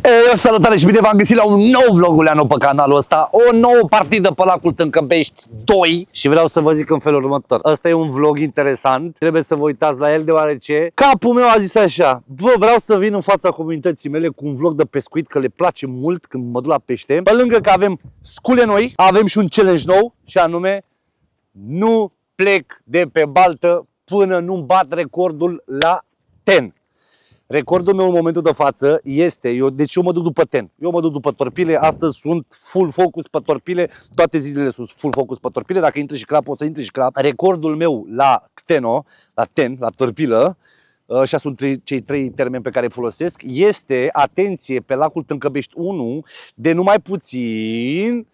Salutare și bine v-am găsit la un nou vloguleanu pe canalul ăsta. O nouă partidă pe lacul Tâncăbești 2. Și vreau să vă zic în felul următor. Ăsta e un vlog interesant. Trebuie să vă uitați la el deoarece capul meu a zis așa: bă, vreau să vin în fața comunității mele cu un vlog de pescuit, că le place mult când mă duc la pește. Pe lângă că avem scule noi, avem și un challenge nou, și anume: nu plec de pe baltă până nu bat recordul la ten. Recordul meu în momentul de față este, deci eu mă duc după ten. Eu mă duc după torpile, astăzi sunt full focus pe torpile, toate zilele sunt full focus pe torpile. Dacă intră și crap, o să intre și crap. Recordul meu la ten, la torpilă, așa sunt cei 3 termeni pe care îi folosesc, este, atenție, pe lacul Tâncăbești 1, de numai puțin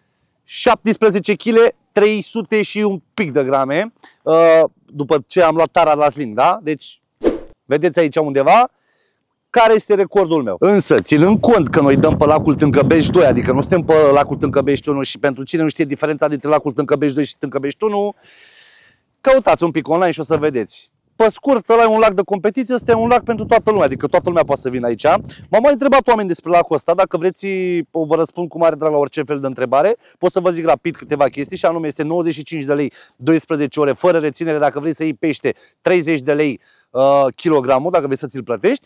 17 kg, 300 și un pic de grame, după ce am luat tara la sling, da? Deci, vedeți aici undeva care este recordul meu. Însă, ținând cont că noi dăm pe lacul Tâncăbești 2, adică nu suntem pe lacul Tâncăbești 1, și pentru cine nu știe diferența dintre lacul Tâncăbești 2 și Tâncăbești 1, căutați un pic online și o să vedeți. Pe scurt, ăla e un lac de competiție, ăsta e un lac pentru toată lumea, adică toată lumea poate să vină aici. M-au mai întrebat oameni despre lacul ăsta, dacă vreți vă răspund cu mare drag la orice fel de întrebare. Pot să vă zic rapid câteva chestii, și anume este 95 de lei 12 ore fără reținere. Dacă vrei să iei pește, 30 de lei kilogramul, dacă vrei să ți-l plătești.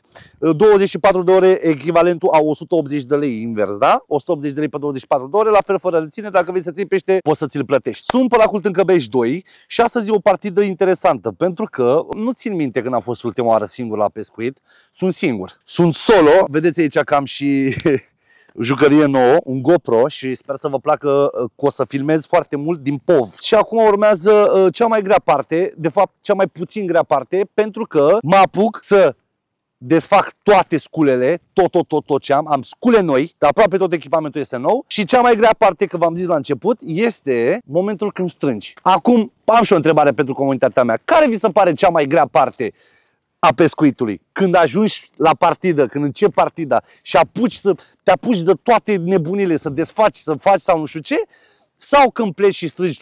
24 de ore echivalentul a 180 de lei invers, da? 180 de lei pe 24 de ore, la fel fără reținere. Dacă vrei să ții pește, poți să ți-l plătești. Sunt pe lacul Tâncăbești 2 și astăzi e o partidă interesantă, pentru că nu țin minte când am fost ultima oară singur la pescuit. Sunt singur. Sunt solo. Vedeți aici că am și jucărie nouă, un GoPro, și sper să vă placă că o să filmez foarte mult din POV. Și acum urmează cea mai grea parte, de fapt cea mai puțin grea parte, pentru că mă apuc să desfac toate sculele, tot ce am scule noi, dar aproape tot echipamentul este nou. Și cea mai grea parte, că v-am zis la început, este momentul când strângi. Acum am și o întrebare pentru comunitatea mea. Care vi se pare cea mai grea parte a pescuitului? Când ajungi la partidă, când începi partida și te apuci de toate nebunile, să desfaci, să faci sau nu știu ce, sau când pleci și strângi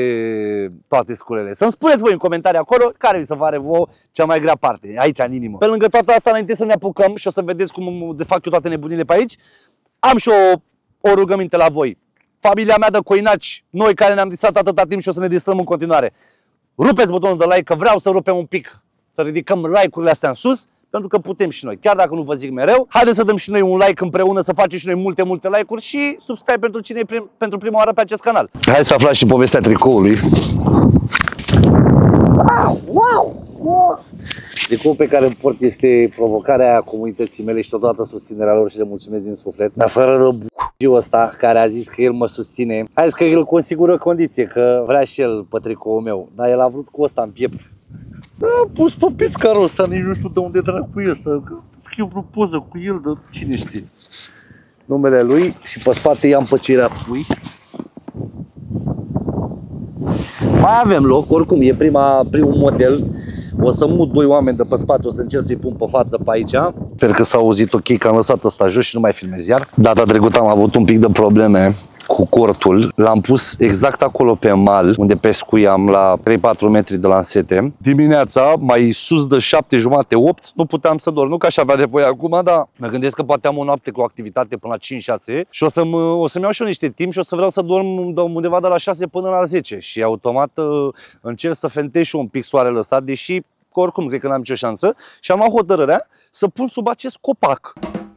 toate sculele? Să-mi spuneți voi în comentarii acolo care vi se pare vouă cea mai grea parte, aici în inimă. Pe lângă toată asta, înainte să ne apucăm și o să vedeți cum defac eu toate nebunile pe aici, am și o rugăminte la voi. Familia mea de coinaci, noi care ne-am distrat atâta timp și o să ne distrăm în continuare, rupeți butonul de like, că vreau să rupem un pic, să ridicăm like-urile astea în sus, pentru că putem și noi, chiar dacă nu vă zic mereu. Haideți să dăm și noi un like împreună, să facem și noi multe like-uri și subscribe pentru cine e pentru prima oară pe acest canal. Hai să aflați și povestea tricoului. Wow! Tricoul pe care îl port este provocarea comunității mele și totodată susținerea lor și le mulțumesc din suflet. Dar fără de b***iul ăsta care a zis că el mă susține, hai că el consigură condiție, că vrea și el pe tricoul meu, dar el a vrut cu ăsta în piept. Da, a pus pe pescarul ăsta, nici nu știu de unde dracu e ăsta, că scriu o poză cu el, de cine știe numele lui, și pe spate i-am păcirat pui. Mai avem loc, oricum e primul model. O să mut 2 oameni de pe spate, o să încerc să-i pun pe față pe aici. Sper că s-a auzit ok, că am lăsat ăsta jos și nu mai filmez iar. Data trecută am avut un pic de probleme cu cortul. L-am pus exact acolo pe mal, unde pescuiam, la 3-4 metri de la însete. Dimineața, mai sus de 7:30-8, nu puteam să dorm. Nu că aș avea nevoie acum, dar mă gândesc că poate am o noapte cu activitate până la 5-6 și o să-mi iau și eu niște timp și o să vreau să dorm undeva de la 6 până la 10. Și automat încerc să fentez și un pic soarele ăsta, deși oricum cred că n-am nicio șansă, și am luat hotărârea să pun sub acest copac.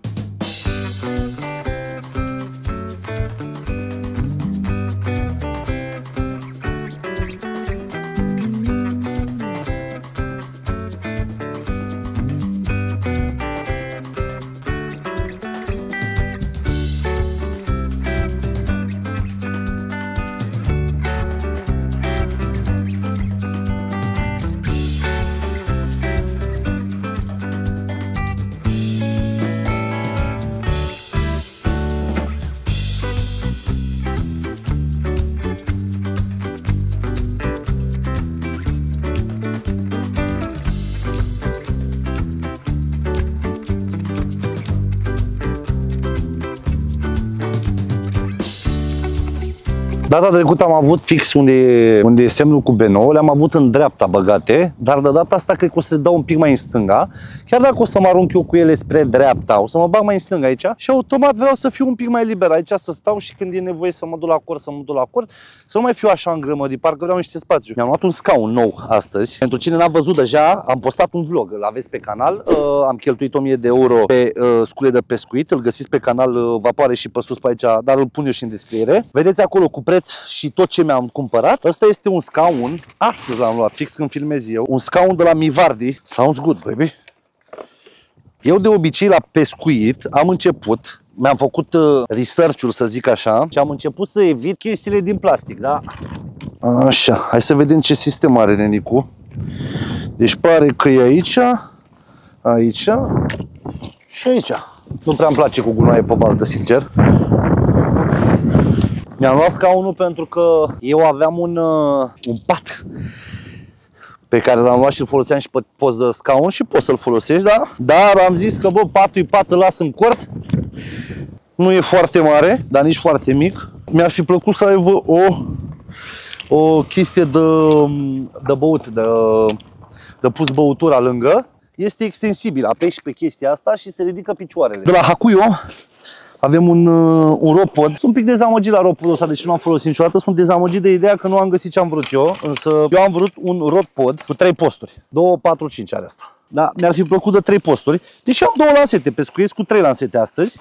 Data trecută am avut fix unde e semnul cu B9, le-am avut în dreapta băgate, dar de data asta cred că o să dau un pic mai în stânga. chiar dacă o să mă arunc eu cu ele spre dreapta, o să mă bag mai în stânga aici și automat vreau să fiu un pic mai liber aici, să stau și când e nevoie să mă duc la cort, să mă duc la cort, să nu mai fiu așa îngrămădit, parcă vreau niște spațiu. Mi-am luat un scaun nou astăzi. Pentru cine n-a văzut deja, am postat un vlog, îl aveți pe canal. Am cheltuit 1000 de euro pe scule de pescuit, îl găsiți pe canal, vapoare și pe sus pe aici, dar îl pun eu și în descriere. Vedeți acolo cu preț și tot ce mi-am cumpărat. Ăsta este un scaun, astăzi l-am luat, fix când filmez eu, un scaun de la Mivardi. Sounds good, baby. Eu de obicei la pescuit am început, mi-am făcut research-ul, să zic așa, și am început să evit chestiile din plastic, da? Așa, hai să vedem ce sistem are nenicu. Deci pare că e aici, aici și aici. Nu prea îmi place cu gunoaie pe baltă, sincer. Mi-am luat scaunul pentru că eu aveam un pat pe care l-am luat și îl foloseam și pe post de scaun și poți să-l folosești, da? Dar am zis că, bă, patul e pat, îl las în cort. Nu e foarte mare, dar nici foarte mic. Mi-ar fi plăcut să aibă o chestie de băut, de pus băutura lângă. Este extensibil, apeși pe chestia asta și se ridică picioarele. De la Hakuyo avem un rod-pod. Sunt un pic dezamăgit la rod-podul ăsta, deși nu am folosit niciodată. Sunt dezamăgit de ideea că nu am găsit ce am vrut eu. Însă eu am vrut un rod-pod cu 3 posturi. 2, 4, 5 are asta. Da, mi-ar fi plăcut de 3 posturi. Deși am 2 lansete, pescuiesc cu 3 lansete astăzi.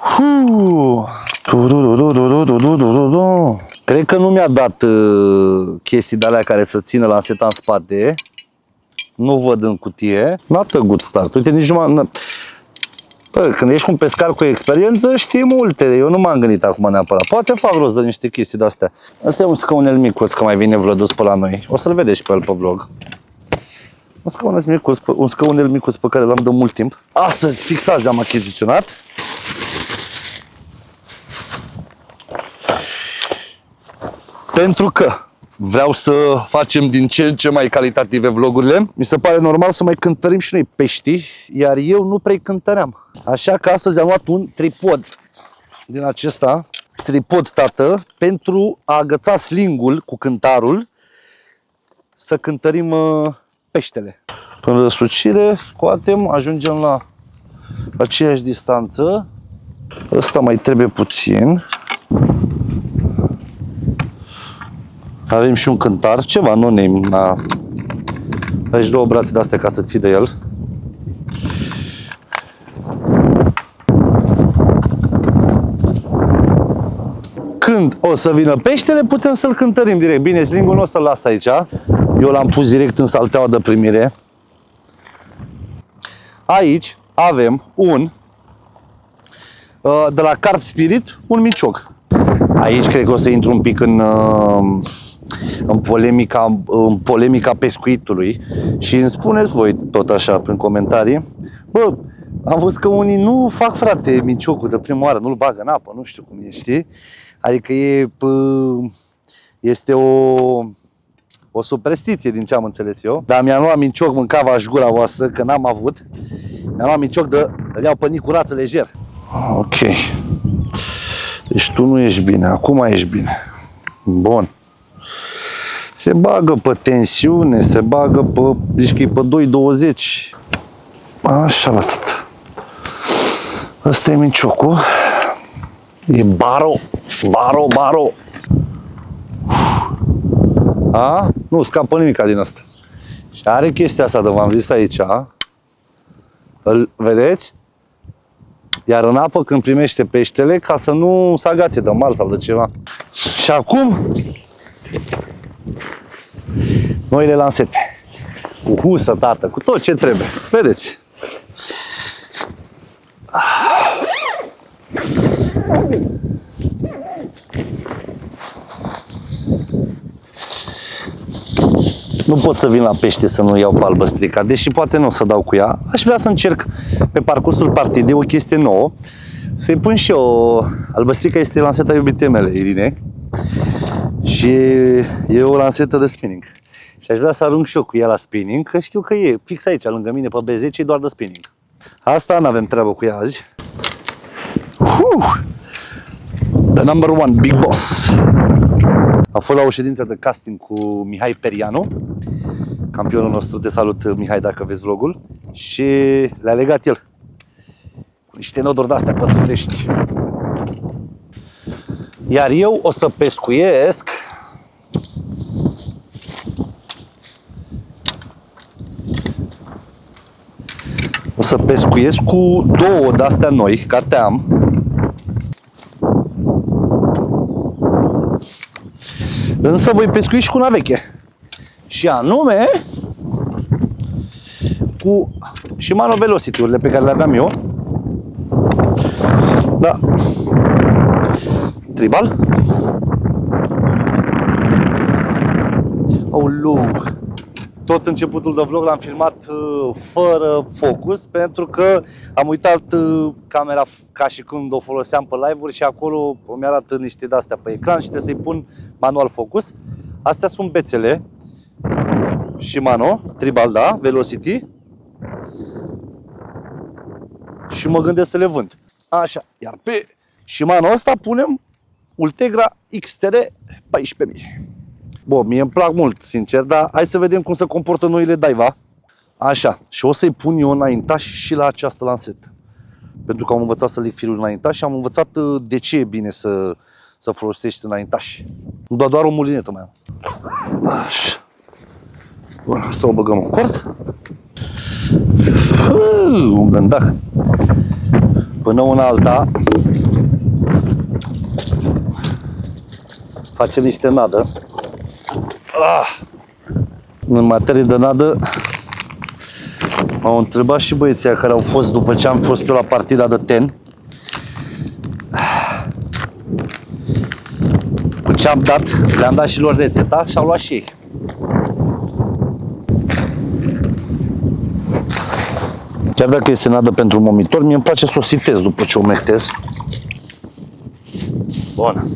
Cred că nu mi-a dat chestii de alea care să țină lanseta în spate. Nu văd în cutie. Not a good start. Uite, nici nu m-am... Când ești un pescar cu experiență, știi multe. Eu nu m-am gândit acum neapărat. Poate fac rost de niște chestii de-astea. Asta e un scaunel micuț, că mai vine Vlăduț pe la noi. O să-l vedeți pe el pe vlog. Un scaunel micuț pe care l-am de mult timp. Astăzi, fix azi am achiziționat. Pentru că vreau să facem din ce în ce mai calitative vlogurile. Mi se pare normal să mai cântărim și noi pești, iar eu nu prea cântăream. Așa că astăzi am luat un tripod din acesta, tripod tată, pentru a agăța slingul cu cântarul, să cântărim peștele. În răsucire scoatem, ajungem la aceeași distanță. Ăsta mai trebuie puțin. Avem și un cântar, ceva no-name. Aici 2 brațe de-astea ca să ții de el. Când o să vină peștele, putem să-l cântărim direct. Bine, slingul nu o să-l las aici. Eu l-am pus direct în salteaua de primire. Aici avem un, de la Carp Spirit, un micioc. Aici cred că o să intru un pic în polemica pescuitului și îmi spuneți voi tot așa prin comentarii. Bă, am văzut că unii nu fac, frate, miciocul de prima oară, nu-l bagă în apă, nu știu cum e, știi? Adică este o superstiție din ce am înțeles eu. Dar mi-am luat micioc, mâncava-și gura voastră, că n-am avut. Mi-am luat micioc îl iau pe nicurață lejer. Ok. Deci tu nu ești bine, acum ești bine. Bun. Se bagă pe tensiune, se bagă pe, zici că e pe 2,20. Așa la tot. Ăsta e miciocul. E baro. Baro. A? Nu scapă nimica din asta. Și are chestia asta de v-am zis aici. Îl vedeți? Iar în apă când primește peștele, ca să nu se agațe de mal sau de ceva. Și acum noile lansete. Cu husă, tată, cu tot ce trebuie. Vedeți? Nu pot să vin la pește să nu iau pe albăstrica, deși poate nu o să dau cu ea. Aș vrea să încerc pe parcursul partidei o chestie nouă. Să-i pun și eu. Albăstrica este lanseta iubitei mele, Irine. Și e o lansetă de spinning. Și aș vrea să arunc și eu cu ea la spinning, că știu că e fix aici, lângă mine, pe B10, e doar de spinning. Asta n-avem treabă cu ea azi. The number one, Big Boss. Am fost la o ședință de casting cu Mihai Perianu, campionul nostru. Te salut, Mihai, dacă vezi vlogul. și le-a legat el cu niște noduri de-astea pătrundești. Iar eu o să pescuiesc cu două de-astea noi, care am. Însă voi pescui și cu una veche. Și anume cu Shimano Velocity-urile pe care le aveam eu. Da. Tribal. Aoleu. Tot începutul de vlog l-am filmat fără focus, pentru că am uitat camera ca și când o foloseam pe live-uri și acolo îmi arată niște de-astea pe ecran și trebuie să-i pun manual focus. Astea sunt bețele Shimano, Tribal, da, Velocity. Și mă gândesc să le vând. Așa, iar pe Shimano ăsta punem Ultegra XTR 14.000. Bun, mie îmi plac mult, sincer, dar hai să vedem cum se comportă noile Daiwa. Așa, și o să-i pun eu înaintaș și la această lansetă. Pentru că am învățat să leg firul înaintaș și am învățat de ce e bine să folosești înaintaș. Nu doar o mulinetă mai am. Așa. Bun, asta o băgăm în cort. Un gândac. Până una alta facem niște nadă. În materie de nadă m-au întrebat și băieții care au fost după ce am fost eu la partida de ten cu ce am dat, le-am dat și lor rețeta și au luat și ei. Chiar dacă este nadă pentru momitor, mie îmi place să o sitez după ce o metez. Bun.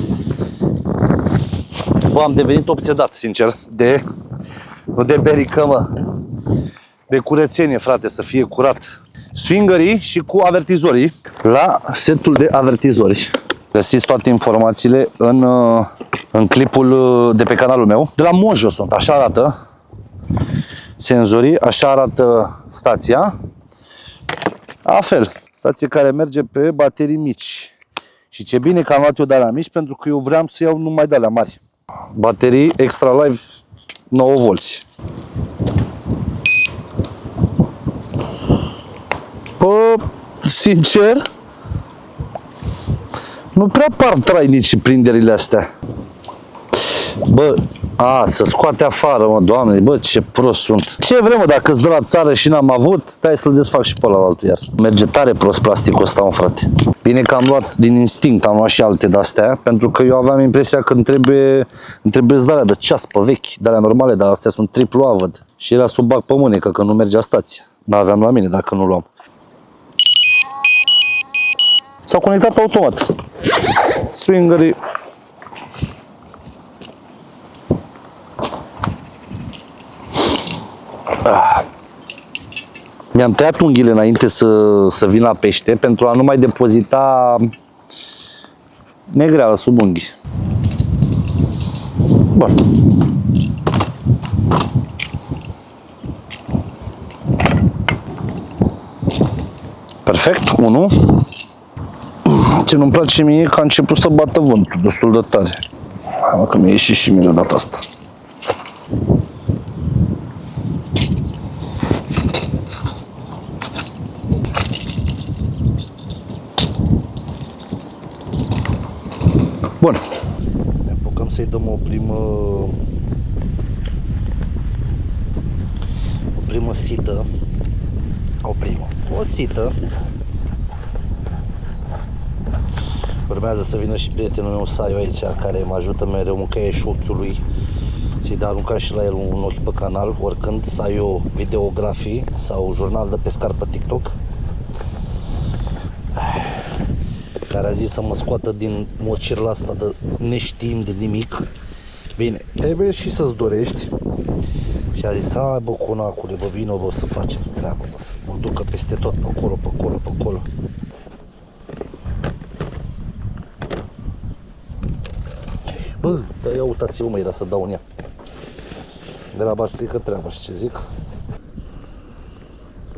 Bă, am devenit obsedat, sincer, nu de berică, mă, de curățenie, frate, să fie curat. Swingerii și cu avertizorii la setul de avertizori. Găsiți toate informațiile în clipul de pe canalul meu. De la Mojo sunt, așa arată senzorii, așa arată stația. La fel, stație care merge pe baterii mici. Și ce bine că am luat eu de alea mici, pentru că eu vreau să iau numai de alea mari. Baterii Extra Life 9V. Bă, sincer, nu prea par trainici prinderile astea. Bă, să scoate afară, mă, Doamne, bă, ce prost sunt. Ce vrem, mă, dacă-ți dă la țară și n-am avut, stai să-l desfac și pe ălaltul iar. Merge tare prost plasticul ăsta, mă, frate. Bine că am luat din instinct, am luat și alte de-astea, pentru că eu aveam impresia că îmi trebuie de-alea de ceas pe vechi, de-alea normale, dar astea sunt triplu A, văd. Și era să o bag pe mânecă, că nu mergea stația. N-aveam la mine dacă nu luam. S-au conectat automat. Swingerii. Mi-am tăiat unghiile înainte să vin la pește pentru a nu mai depozita negreală sub unghi. Bun. Perfect, 1. Ce nu-mi place mie e că a început să bată vântul destul de tare. Hai, mă, că mi-a ieșit și mie de data asta. Bun. Ne apucăm să-i dăm o primă sită. O sită. Urmează să vină și prietenul meu, Saiu, aici, care mă ajută mereu, mâncăie și ochiul lui. Să-i dea arunca și la el un ochi pe canal, oricând, Saiu videografii sau jurnal de pescar pe TikTok. Care a zis să mă scoată din mocirla asta de neștiind de nimic. Bine, trebuie și să-ți dorești. Și a zis, hai bă, conacule, bă, vino, bă, să facem treabă, bă, să mă ducă peste tot, pe acolo, pe acolo, pe acolo. Bă, ia uitați-vă, mă, era să dau în ea. De la bastrică treabă, și ce zic?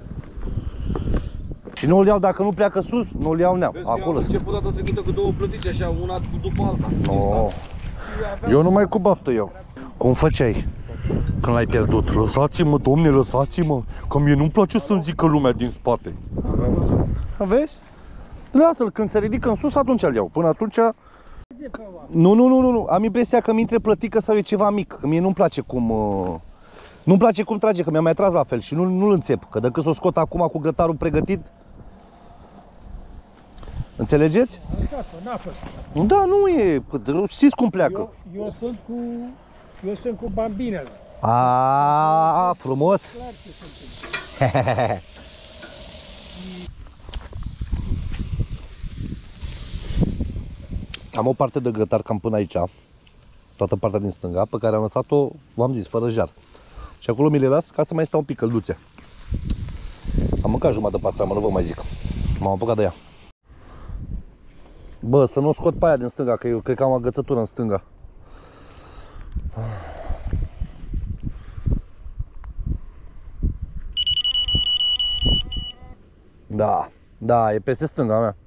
nu-l iau, dacă nu pleacă sus, nu-l iau neam. Vezi, Acolo. am început data trecută cu 2 plătici, așa, una după alta. No. Eu numai cu baftă eu. Cum făceai când l-ai pierdut? Lăsați-mă, domne, lăsați-mă, că mie nu-mi place să-mi zică lumea din spate. Vezi? Lasă-l, când se ridică în sus, atunci îl iau. Până atunci... Nu. Am impresia că mi intre plătică sau e ceva mic. Că mie nu-mi place cum... Nu-mi place cum trage, că mi-a mai tras la fel și nu-l înțep. Că dacă s-o scot acum cu grătarul pregătit... Înțelegeți? N-a fost. Da, nu e... Știți cum pleacă. Eu sunt cu bambinele. A, frumos. Am o parte de grătar cam până aici, toată partea din stânga, pe care am lăsat-o, v-am zis, fără jar. Și acolo mi le las ca să mai stau un pic călduțe. Am mâncat jumătate de pastramă, nu vă mai zic. M-am apucat de ea. Bă, să nu o scot pe aia din stânga, că eu cred că am agățătură în stânga. Da, e peste stânga mea.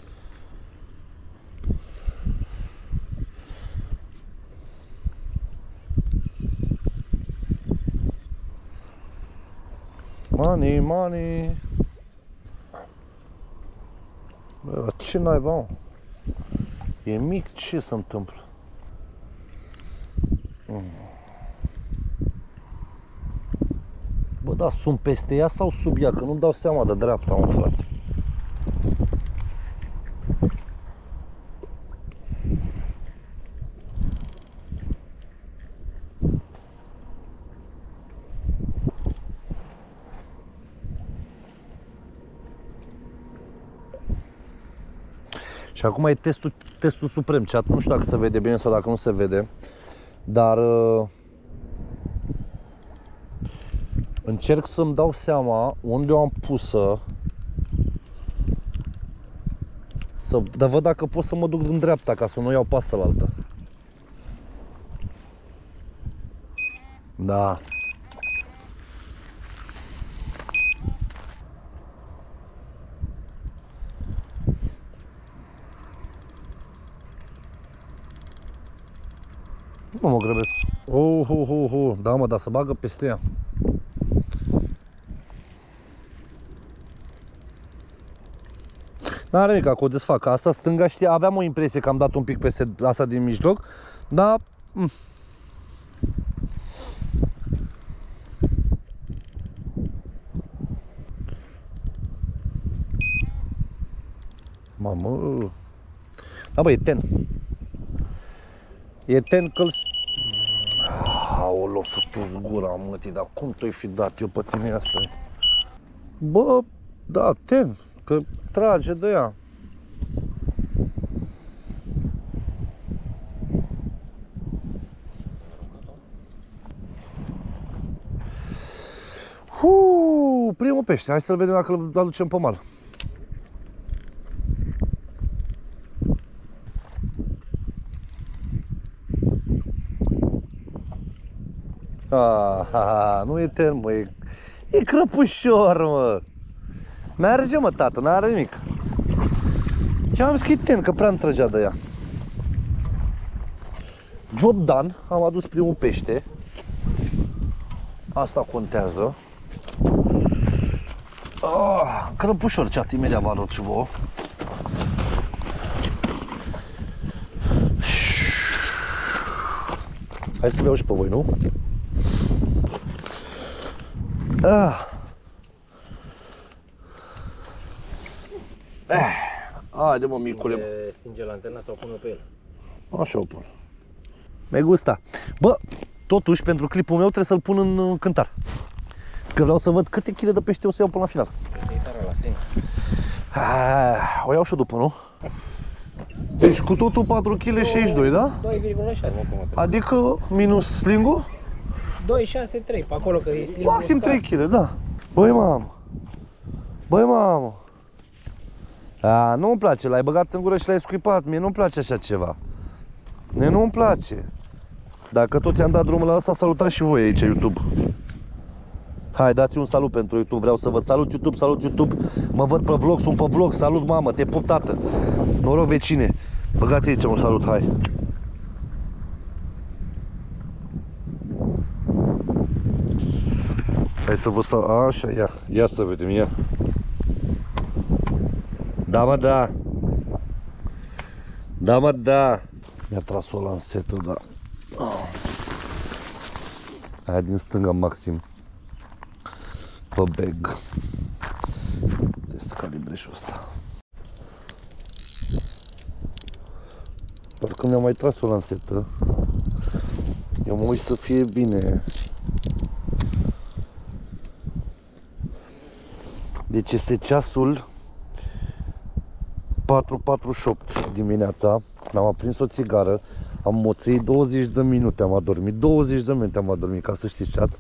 Money. Bă, ce naiba, mă? E mic, ce se întâmplă? Bă, da, sunt peste ea sau sub ea? Că nu-mi dau seama de dreapta, mă, frate. Și acum e testul suprem. Chat, nu știu dacă se vede bine sau dacă nu se vede, dar încerc să-mi dau seama unde o am pusă, dar văd dacă pot să mă duc în dreapta ca să nu iau pasta la altă. Da. Nu mă grăbesc. Da, mă, dar să bagă peste ea. N-are nimic, că o desfac. Asta stânga, știi, aveam o impresie că am dat un pic peste asta din mijloc, dar... Mamă... Da, bă, e ten. E ten că-l... Aoleu, fătu-ți gura, mătii, dar cum te-ai fi dat eu pe tine asta? Bă, da, ten, că trage de ea. Primul pește, hai să-l vedem dacă îl aducem pe mal. Nu e ten, mă, e crăpușor, mă. Merge, mă, tată, n-are nimic. Eu am zis că e ten, că prea îmi trăgea de ea. Job done, am adus primul pește. Asta contează. Crăpușor, chat, imediat vă arăt și vouă. Hai să vă iau și pe voi, nu? Haide, mă, micule. Stinge lanterna sau pune pe el? Așa o pun. Me gusta. Bă, totuși, pentru clipul meu trebuie să-l pun în cântar. Că vreau să văd câte chile de pește o să iau până la final. Să-i tara la stânga. O iau și după, nu? Deci cu totul 4 kg 62, da? 2,6. Adică minus sling-ul? 2,6,3, pe acolo că e sling. Maxim 3 kg, da. Băi, mamă. Băi, mamă. Nu-mi place, l-ai băgat în gură și l-ai scuipat. Mie nu-mi place așa ceva. Mie nu-mi place. Dacă tot i-am dat drumul la asta, salutați și voi aici, YouTube. Hai, dați un salut pentru YouTube, vreau să văd. Salut YouTube, salut YouTube. Mă văd pe vlog, sunt pe vlog. Salut mamă, te pup tată. Noroc vecine. Băgați aici un salut, hai. Hai să vă stau, așa, ia să vedem, ia. Da, mă, da. Da, mă, da. Mi-a tras o lansetă, da. Aia din stânga maxim. Pe bag. Descalibreșul ăsta. Parcă mi-a mai tras o lansetă. Eu mă uit să fie bine. Deci este ceasul 4:48 dimineața. Mi-am aprins o țigară. Am moțit 20 de minute, am adormit. 20 de minute am adormit, ca să știți chat.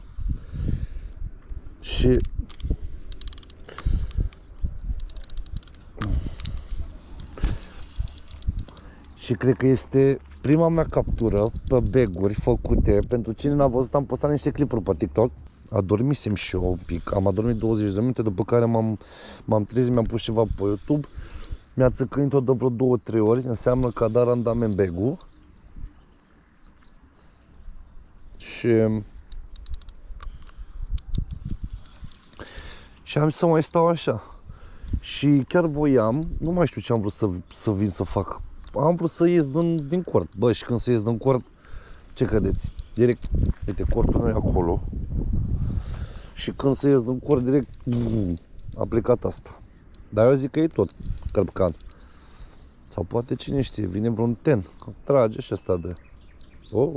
Și cred că este prima mea captură pe bag-uri făcute. Pentru cine n-a văzut, am postat niște clipuri pe TikTok. Adormisem și eu un pic, am adormit 20 de minute, după care m-am trezit, mi-am pus ceva pe YouTube. Mi-a țăcănit-o de vreo 2-3 ori, înseamnă că a dat randament bag-ul. Și am zis să mai stau așa. Și chiar voiam, nu mai știu ce am vrut să vin să fac. Am vrut să ies din cort. Bă, și când să ies din cort, ce credeți? Direct, uite, cortul meu e acolo. Și când să ies din cort, direct, a plecat asta. Dar eu zic că e tot cărpcan. Sau poate, cine știe, vine vreun ten. Trage și ăsta de... Oh.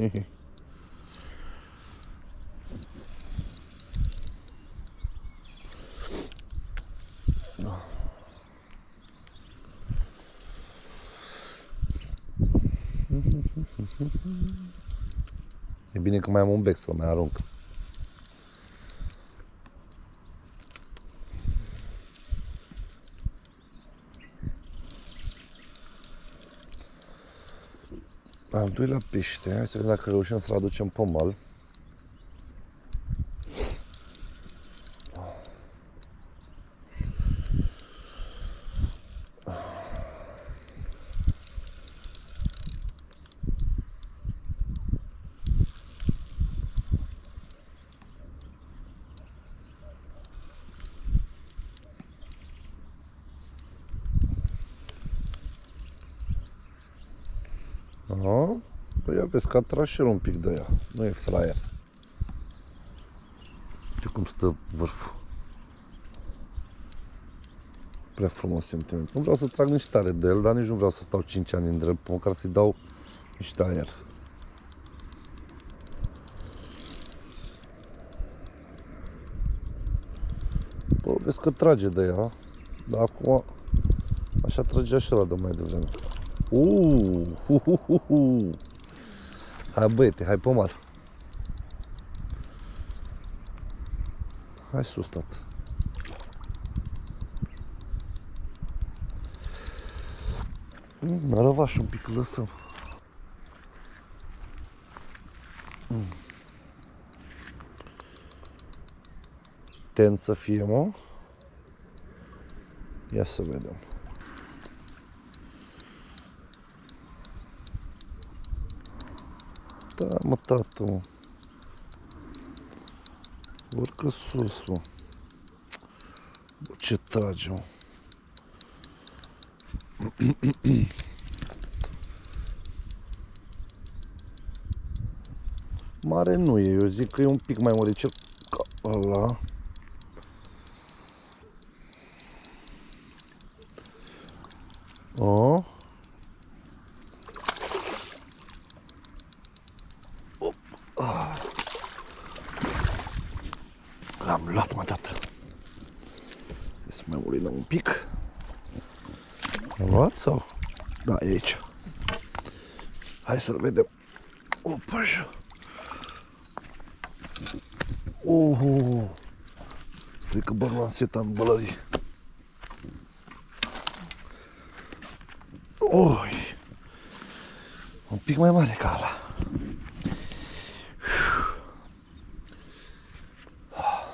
E bine că mai am un bec să-l mai arunc. Al doilea pește, hai să vedem dacă reușim să-l aducem pe mal. Aha. Păi ia vezi că a tras și el un pic de ea. Nu e fraier. Uite cum stă vârful. Prea frumos sentiment. Nu vreau să trag nici tare de el, dar nici nu vreau să stau 5 ani în drept, măcar să-i dau niște aer. Bă, vezi că trage de ea, dar acum așa tragea și ăla de mai devreme. Hai băiete, hai pe mal. Hai sus, tată. Răvaș un pic, lăsăm. Ten să fie, mă. Ia să vedem. Da, mă, tată, mă. Urcă sus, mă. Bă, ce trage, mă. Mare nu e, eu zic că e un pic mai măricel ca ăla. O. L-am luat, mă, tată. Să mai urinăm un pic. L-am luat sau? Da, e aici. Hai să-l vedem. Opa, așa. Stai că bag lanseta în bălării. Oi. Un pic mai mare ca ăla.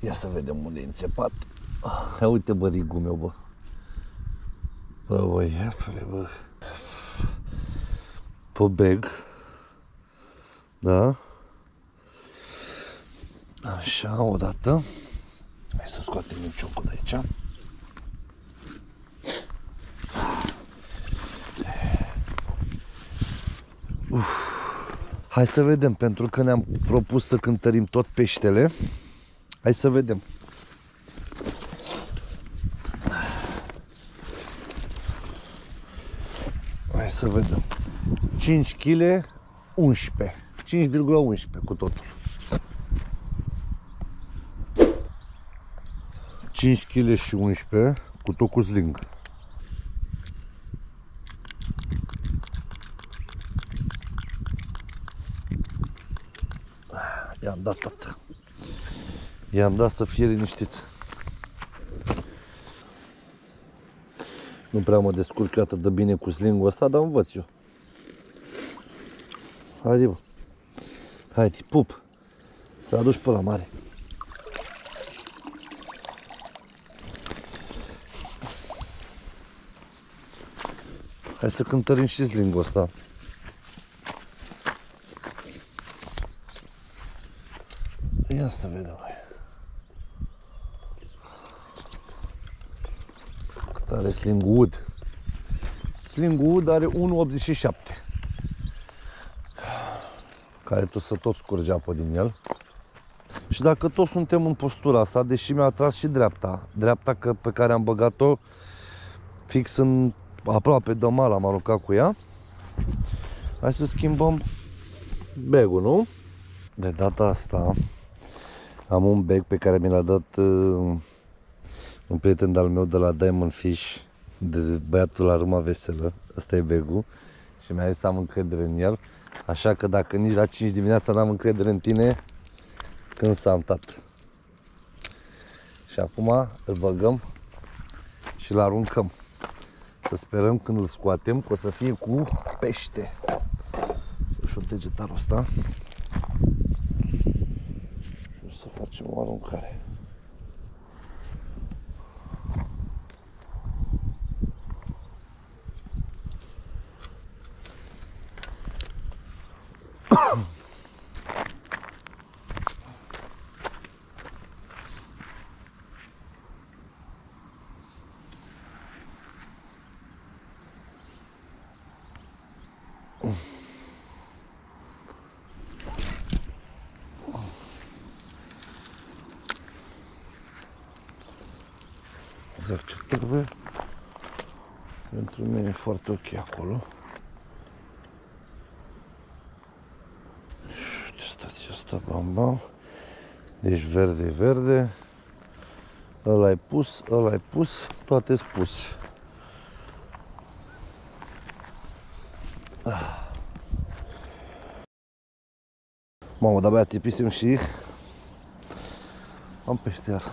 Ia să vedem unde e înțepat. Ia uite bă, rigul meu, bă. Bă, băiatule, bă. Pe bag. Da? Așa, odată. Hai să scoatem ciocul de aici. Hai să vedem, pentru că ne-am propus să cântărim tot peștele. Hai să vedem. Hai să vedem. 5 kg 11. 5,11 cu totul. 5 kg și 11 cu tot cu sling. I-am dat tot. I-am dat să fie liniștit. Nu prea mă descurc eu atât de bine cu slingul ăsta, dar învăț eu. Haide, bă. Haide, pup. Să aduci pe la mare. Hai să cântărim și slingul ăsta. Ia să vedem. Cât are Sling Wood? Sling Wood are 1,87, care tot să tot scurge apă din el. Și dacă toți suntem în postura asta, deși mi-a tras și dreapta pe care am băgat-o fix în aproape de mal, am aruncat cu ea. Hai să schimbăm bag-ul, nu? De data asta am un bag pe care mi l-a dat un prieten de-al meu de la Diamond Fish, de băiatul la Râma Veselă. Ăsta e bag-ul și mi-a zis să am încredere în el. Așa că dacă nici la 5 dimineața n-am încredere în tine, când să am, tată? Și acum îl băgăm și îl aruncăm. Să sperăm când îl scoatem că o să fie cu pește. Și degetarul ăsta. Și o să facem o aruncare. Exact ce trebuie. Pentru mine e foarte ok acolo. Și stați asta, bam, bam. Deci verde, verde. Ăla-i pus, ăla-i pus, toate-s pus. Mamă, de-abia țipisem și am pește iar.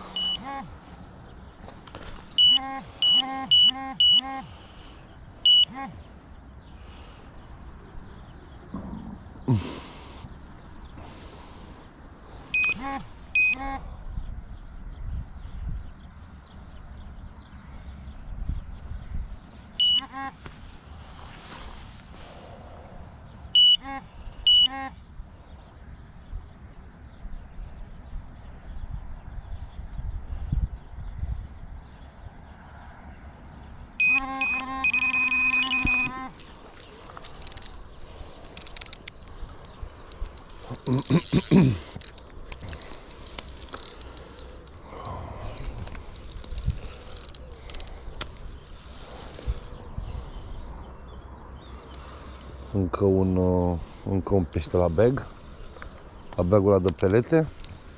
Încă un pește la bag. La bagul ăla de pelete.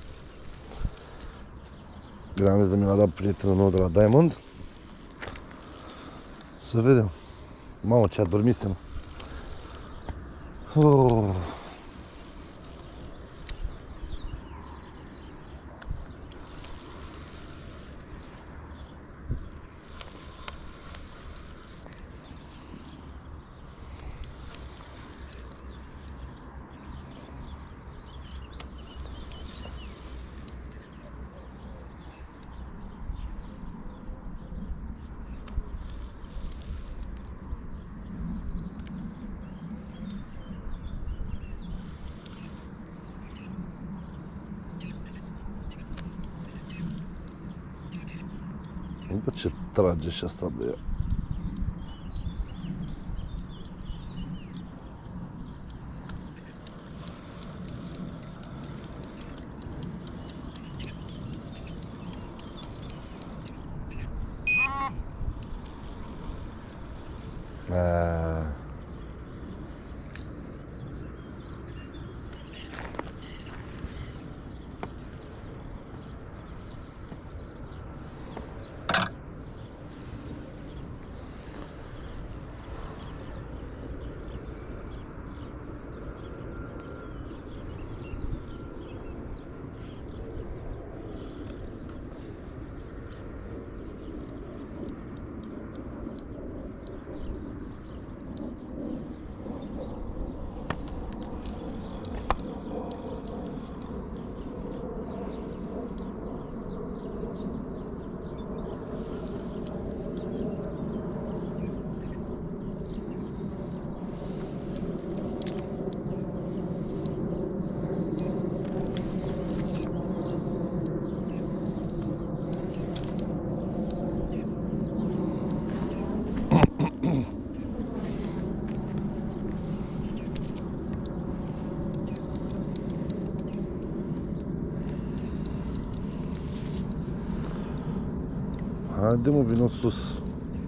Graneză mi l-a dat prietenul meu de la Diamond. Să vedem. Mamă, ce adormisem. Oh. Bă, ce trage și asta de ea. Haide mă, vină sus.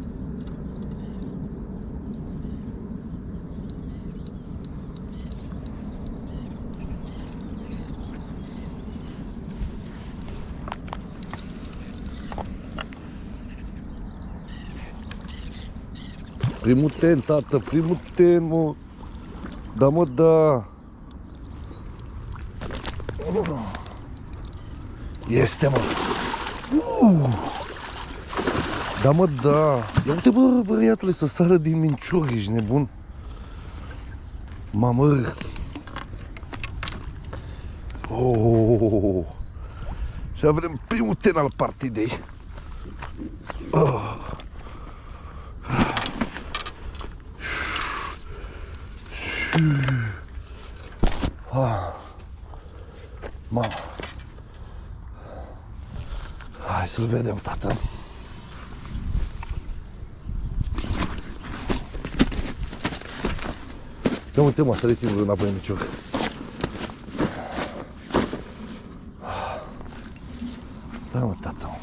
Primul ten, tată, primul ten, mă. Da, mă, da. Este, mă. Da, mă, da. Ia uite, bă, băiatule, să sară din minciori, ești nebun. Mamă. Oh. Și avem primul ten al partidei. Mamă. Hai să-l vedem, tată. Ia uite, mă, sări singur înapoi în micior. Stai, mă, tată, mă.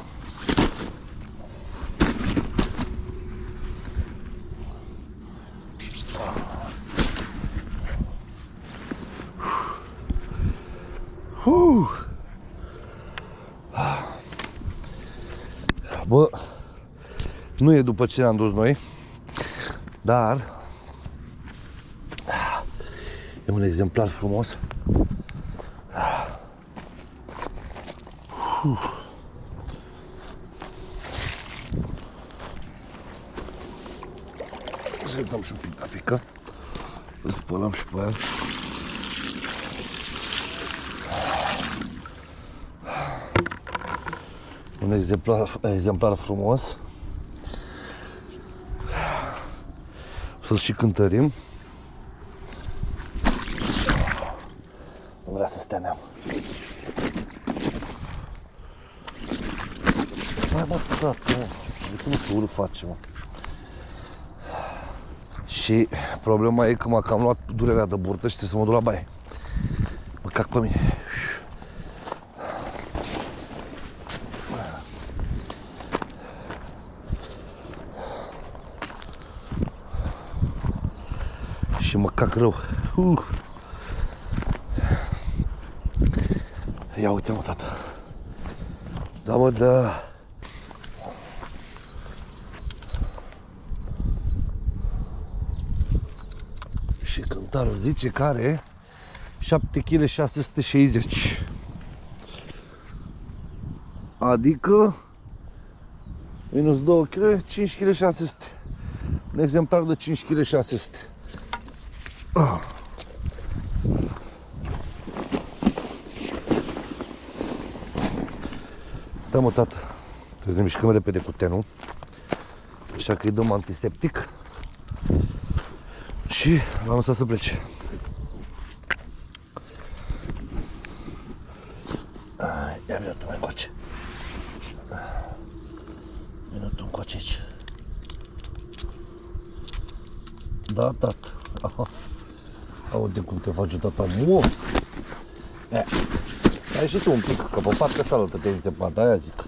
Bă, nu e după ce ne-am dus noi, dar e un exemplar frumos. Să dăm și un pic de pică. Îl spălăm și pe el. Un exemplar frumos. O să-l și cântărim. Nu vrea să stea neam. Hai, mă, frate, mă. De cum ce urât face, mă. Și problema e că m-a cam luat durerea de burtă și trebuie să mă duc la baie. Mă cac pe mine. Și mă cac rău. Ia uite, mă, tată. Da, mă, da. Și cântarul zice că are 7 kg 660. Adică minus 2 kg, 5 kg 600. Un exemplar de 5 kg 600. Stai, mă, tată. Trebuie să ne mișcăm repede cu tenul. Așa că îi dăm antiseptic. Și l-am lăsat să plece. Ia vină tu mai încoace. Vină tu încoace aici. Da, tată. Aude cum te face tata. Ai și tu un pic, că pe partea cealaltă te-ai înțepat, aia zic.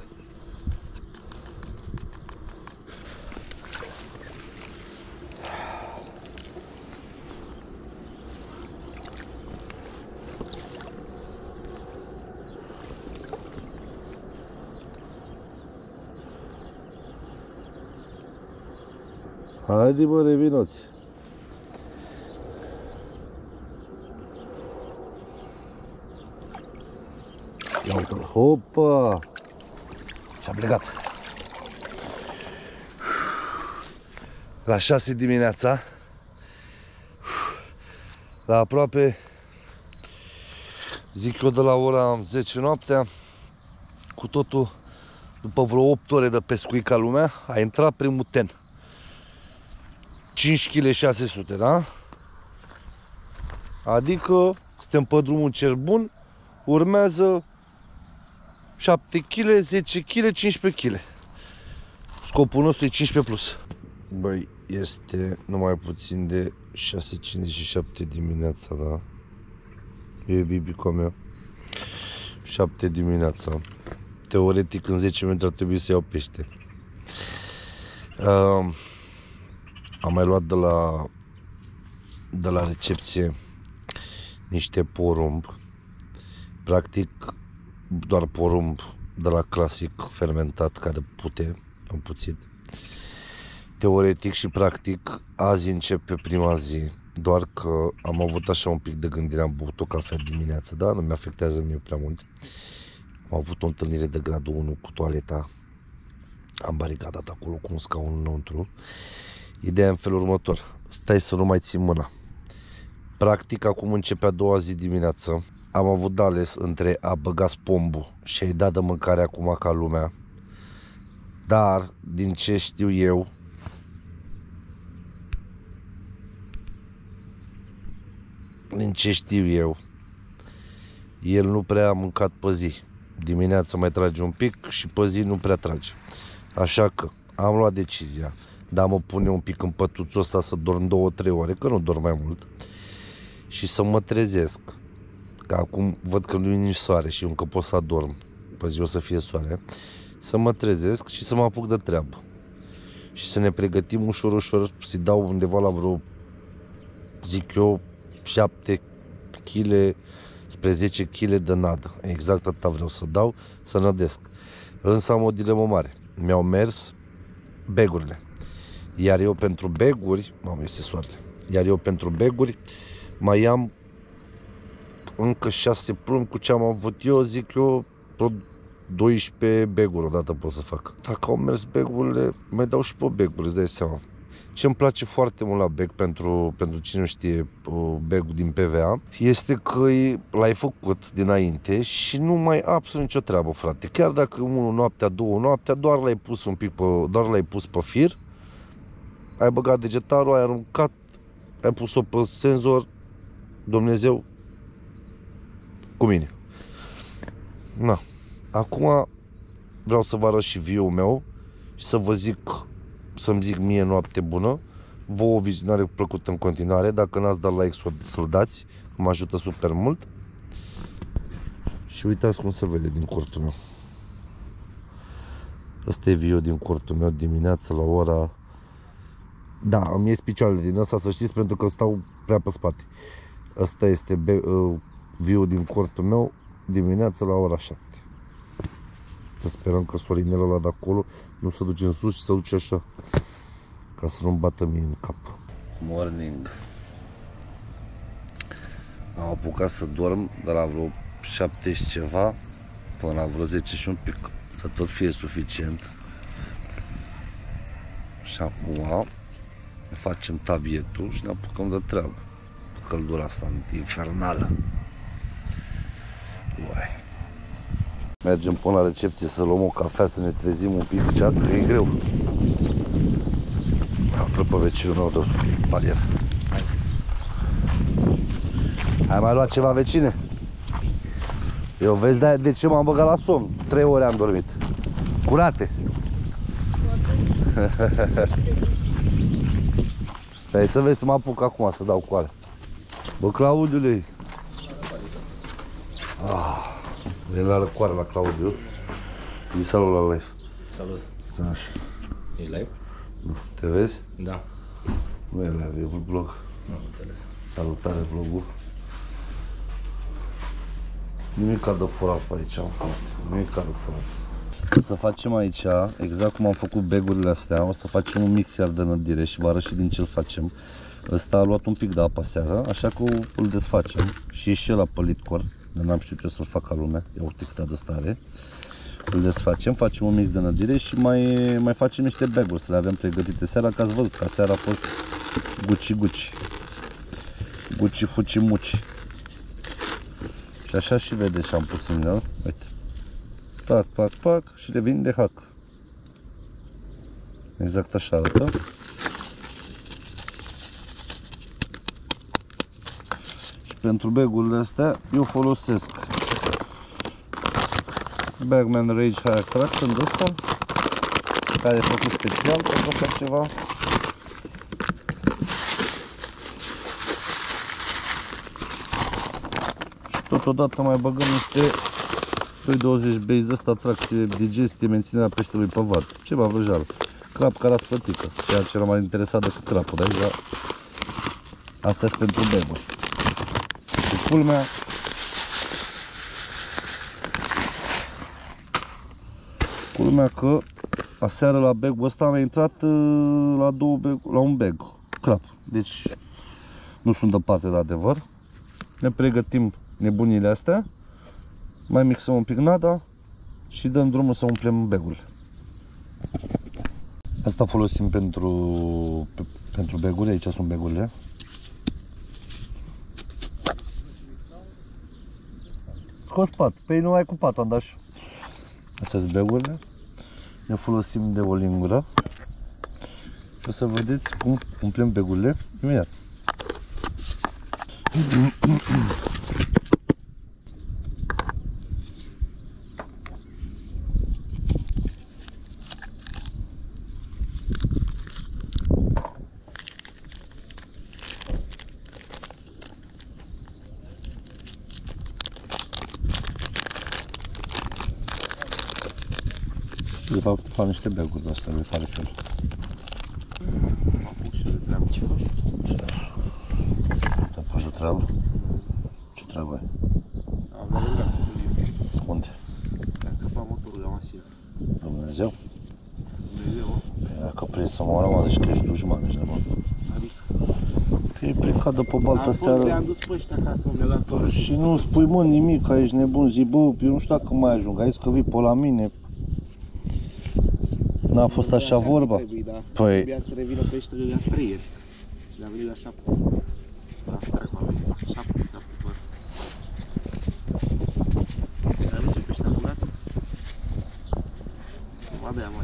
Haide bă, revinoți. Ia uite-l, hopa! Și-a plecat. La 6 dimineața, la aproape, zic eu, de la ora 10 noaptea, cu totul, după vreo 8 ore de pescuit ca lumea, a intrat primul ten. 5 kg 600, da? Adică suntem pe drumul cel bun, urmează 7 kg, 10 kg, 15 kg. Scopul nostru e 15 plus. Băi, este numai puțin de 6:57 dimineața, da? E bibico meu. 7 dimineața. Teoretic în 10 minute ar trebui să iau pește. Am mai luat de la recepție niște porumb. Practic doar porumb de la clasic fermentat, care pute un puțin. Teoretic și practic azi începe prima zi. Doar că am avut așa un pic de gândire, am băut o cafea dimineață, da? Nu mi-afectează mie prea mult. Am avut o întâlnire de gradul 1 cu toaleta. Am baricadat acolo cu un scaun înăuntru. Ideea în felul următor. Stai să nu mai țin mâna. Practic acum începe a doua zi dimineață. Am avut de ales între a băga spombul și a-i da de mâncare acum ca lumea. Dar, din ce știu eu, el nu prea a mâncat pe zi. Dimineața mai trage un pic și pe zi nu prea trage. Așa că am luat decizia. Dar mă pune un pic în pătuțul ăsta să dorm 2-3 ore, că nu dorm mai mult. Și să mă trezesc. Că acum văd că nu e nici soare și încă pot să adorm. Pe zi o să fie soare. Să mă trezesc și să mă apuc de treabă. Și să ne pregătim ușor, ușor, să-i dau undeva la vreo, zic eu, 7 kg spre 10 kg de nadă. Exact atâta vreau să dau, să nădesc. Însă am o dilemă mare. Mi-au mers begurile. Iar eu pentru beguri, mamă, este soarele. Iar eu pentru beguri mai am încă 6 plumbi cu ce am avut eu, zic eu, 12 beguri odată pot să fac. Dacă au mers begurile, mai dau și pe beguri, îți dai seama. Ce îmi place foarte mult la beg, pentru cine nu știe begul din PVA, este că l-ai făcut dinainte și nu mai ai absolut nicio treabă, frate. Chiar dacă 1 noaptea, 2 noaptea, doar l-ai pus un pic doar l-ai pus pe fir, ai băgat degetarul, ai aruncat, ai pus-o pe senzor, Dumnezeu cu mine. Na. Acum vreau să vă arăt și viul meu și să vă zic, să-mi zic mie noapte bună. Vouă o vizionare plăcută în continuare. Dacă n-ați dat like, să-l dați, mă ajută super mult. Și uitați cum se vede din cortul meu. Ăsta e viul din cortul meu dimineața la ora... Da, îmi ies picioarele din asta, să știți, pentru că stau prea pe spate. Ăsta este viul din cortul meu dimineața la ora 7. Să sperăm că Sorinel ăla de acolo nu se duce în sus și se duce așa, ca să nu-mi bată mie în cap. Morning. Am apucat să dorm de la vreo 7 și ceva până la vreo 10 și un pic, să tot fie suficient. Și acum ne facem tabietul și ne apucăm de treabă. Căldura asta infernală. Uai. Mergem până la recepție să luăm o cafea, să ne trezim un pic, că e greu. Află pe vecinul meu de palier. Ai mai luat ceva, vecine? Eu vezi de ce m-am băgat la somn. 3 ore am dormit. Curate. Hai să vezi, să mă apuc acum să dau coale. Bă, Claudiule. E la răcoare la Claudiu. Zi salut la live. Salut. Așa. Ești live? Nu. Te vezi? Da. Nu e live, e un vlog. Nu am înțeles. Salutare vlogul. Nimica de furat pe aici, frate. Nimica de furat. O să facem aici, exact cum am făcut bagurile astea, o să facem un mix iar de nădire și vă arăt și din ce-l facem. Ăsta a luat un pic de apă seara, așa că îl desfacem. Și e și el a pălit cor, dar n-am știut eu să-l fac ca lumea. Ia uite cât de stare. Îl desfacem, facem un mix de nădire și mai facem niște baguri să le avem pregătite seara, că ați văzut că seara a fost guci-guci. Guci-fuci-muci. Și așa și vedeți și am pus în el. Uite. Pac, pac, pac și devin de hack. Exact așa arată. Și pentru bagurile astea eu folosesc Bagman Rage High Attraction de ăsta, care e făcut special pentru așa ceva. Și totodată mai băgăm niște 220 base de asta, tracție, digestie, menținerea peștelui pe vad. Ceva vrăjeală. Crap care ați plătică. Ceea ce era mai interesat decât crapul de aici, dar asta e pentru baguri. Și culmea, că aseară la bagul ăsta am intrat la un bag crap. Deci nu sunt departe de adevăr. Ne pregătim nebunile astea. Mai mixăm un pic nada și dăm drumul să umplem bagurile. Asta folosim pentru baguri, aici sunt bagurile. Scos pat, pe ei nu ai cu patul, am dat și... Astea sunt bagurile. Ne folosim de o lingură. Și o să vedeți cum umplem bagurile imediat. De fapt, fac niște baguri de astea, de tare fel. Te apuci de treabă? Ce treabă ai? Am venit la studiu. Unde? Am căpat motorul la mașină. Dumnezeu? Dumnezeu? Păi dacă vrei să mă rămân, deci că ești dușman, ești nebun. Adică? Că e plecat de pe baltă seară. Am dus pe ăștia acasă unde la tot. Și nu spui, mă, nimic, că ești nebun, zi, bă, eu nu știu dacă mai ajung, ai zis că vii pe la mine. N-a fost așa vorba? Păi... Trebuia să revină peștele la 3 și a venit la 7. La 3 a venit la 7, fără. Dar nu ce pește a furat? Nu mă bea, mă.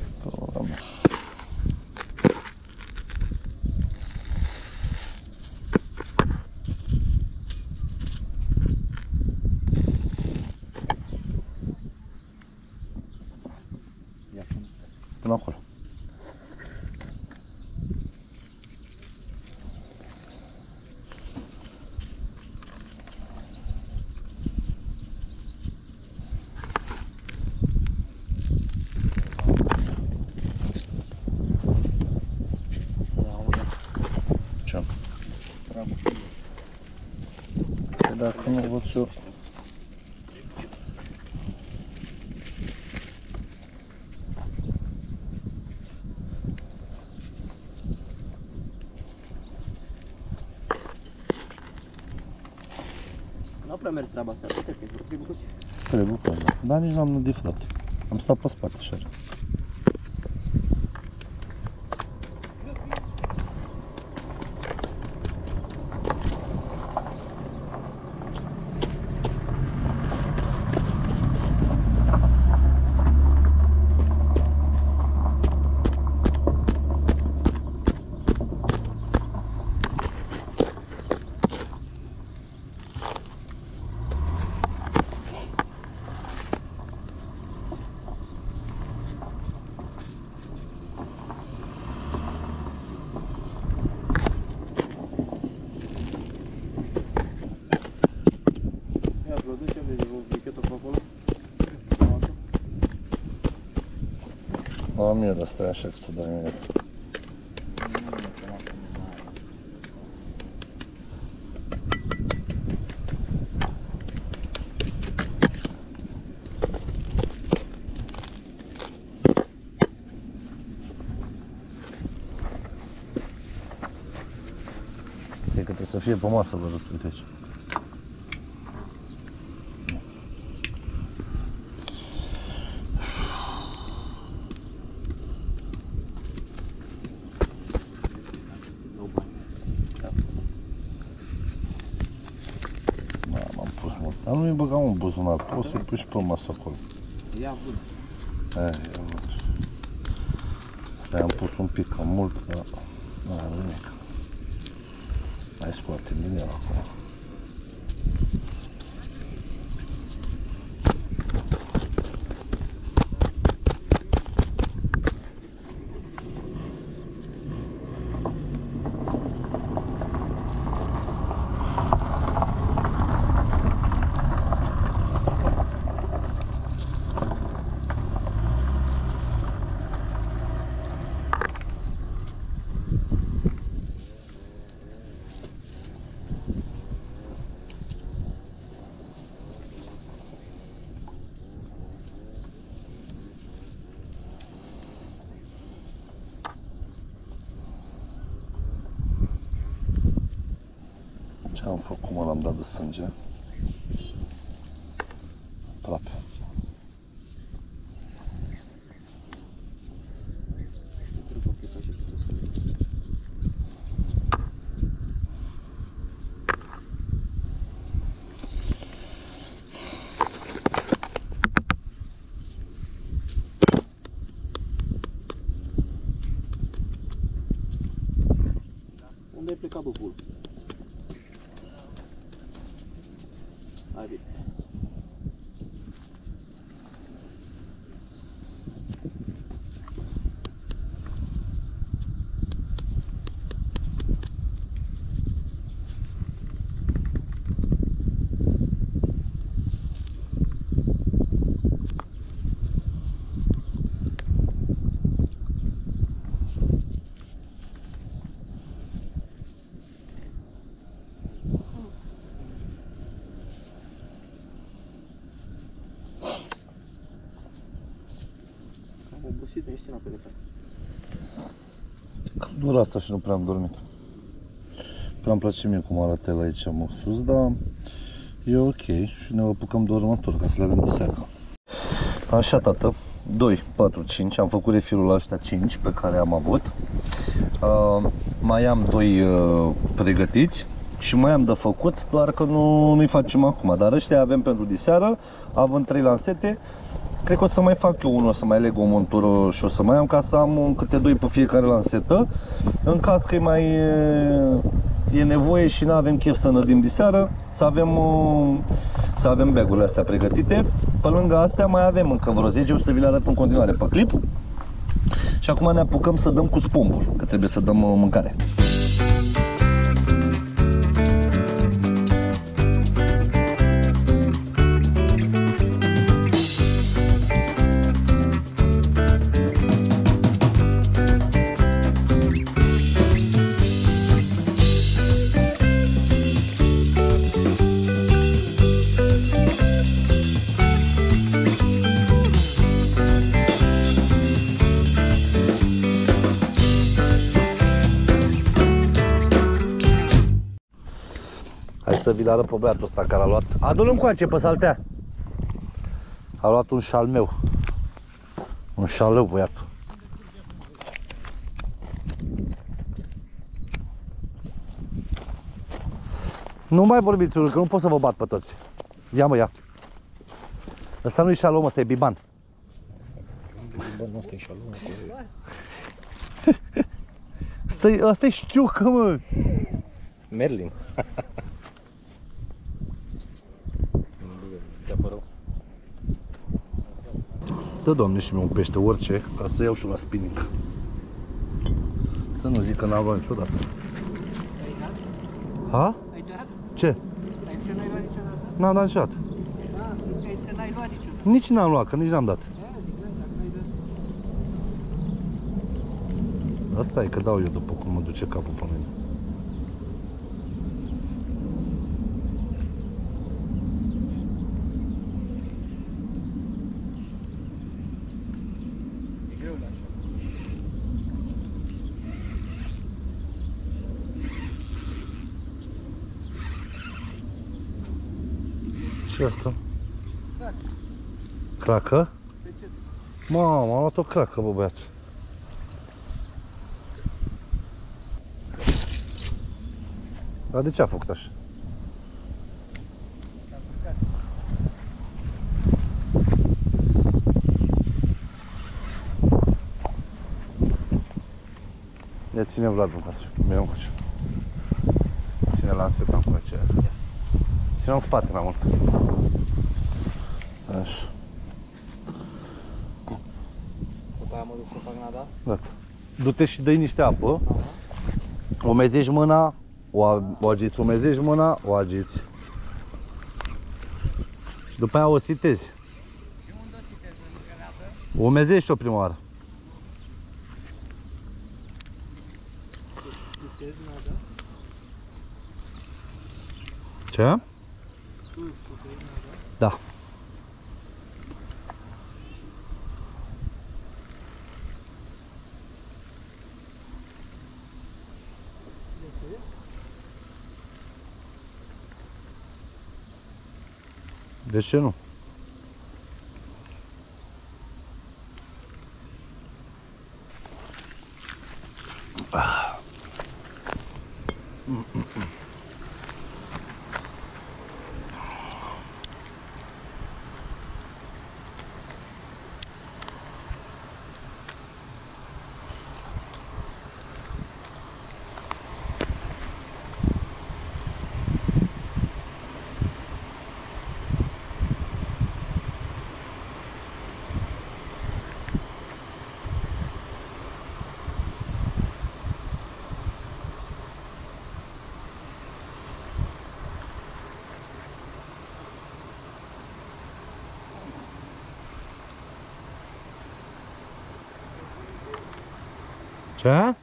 Până acolo. Ce? Dacă nu văd eu. Nu prea mers treaba asta, uite că e vreo trebuit. Trebuie, dar nici n-am nădit, frate. Am stat pe spate, așa. Am eu ăsta, așa că să dai mie. Cred că trebuie să fie pe masă, vă rog, uite aici. Dar nu-i băga un buzunar, poți să-i pui și pe masă acolo. Ia bun. Ia văd. Stai, am pus un pic cam mult, dar nu are nimic. Mai scoate din el acolo. Ce am făcut, mă, l-am dat de sânge. Aproape. Unde ai plecat, bă, bul? Hai, bine. Am obosit, nu știu, pe lăsat. Doar asta și nu prea am dormit. Prea îmi place mie cum arată el aici, mă, sus, dar e ok și ne apucăm de următor, ca să le avem de seara. Așa, tată, 2, 4, 5, am făcut refilul la ăștia 5 pe care am avut. Mai am 2 pregătiți și mai am de făcut, doar că nu-i facem acum, dar ăștia avem pentru diseară, având 3 lansete. Cred că o să mai fac eu unul, o să mai leg o montură și o să mai am, ca să am câte 2 pe fiecare lansetă. În caz că e nevoie și nu avem chef să nădim diseară, să avem bag-urile astea pregătite. Pe lângă astea mai avem încă vreo 10, o să vi le arăt în continuare pe clip. Și acum ne apucăm să dăm cu spombul, că trebuie să dăm mâncare. Hai să vi-l arăt pe băiatul ăsta care a luat. Adu-l încoace pe saltea. A luat un șal meu. Un șalău, băiatul. Nu mai vorbiți, că nu pot să vă bat pe toți. Ia, mă, ia. Ăsta nu-i șalom, ăsta e biban. Biban, ăsta e șalom. Ăsta e știucă, mă. Merlin. Dă, Doamne, și mie un pește, orice, ca să iau și la spinning. Să nu zic că n-am luat niciodată. Ha? Ai dat? Ce? Ai ce n-ai luat niciodată? N-am dat niciodată. Ai ce n-ai luat niciodată? Nici n-am luat, că nici n-am dat. Asta e că dau eu după cum mă duce capul pe mine. E greu la așa. Ce asta? Cracă? Mamă, am luat o cracă, bă, băiat. Dar de ce a făcut așa? Ia ține Vlad în casă. Bine încoace. Ține la însetat cu aceea. Ține în spate mai mult. Așa. După aia mă duc să fac nada? Gata. Du-te și dă-i niște apă. Umezești mâna. O agiți, umezești mâna, o agiți. Și după aia o sitezi. Umezești-o prima oară. Ce? Da. De ce nu? Ce?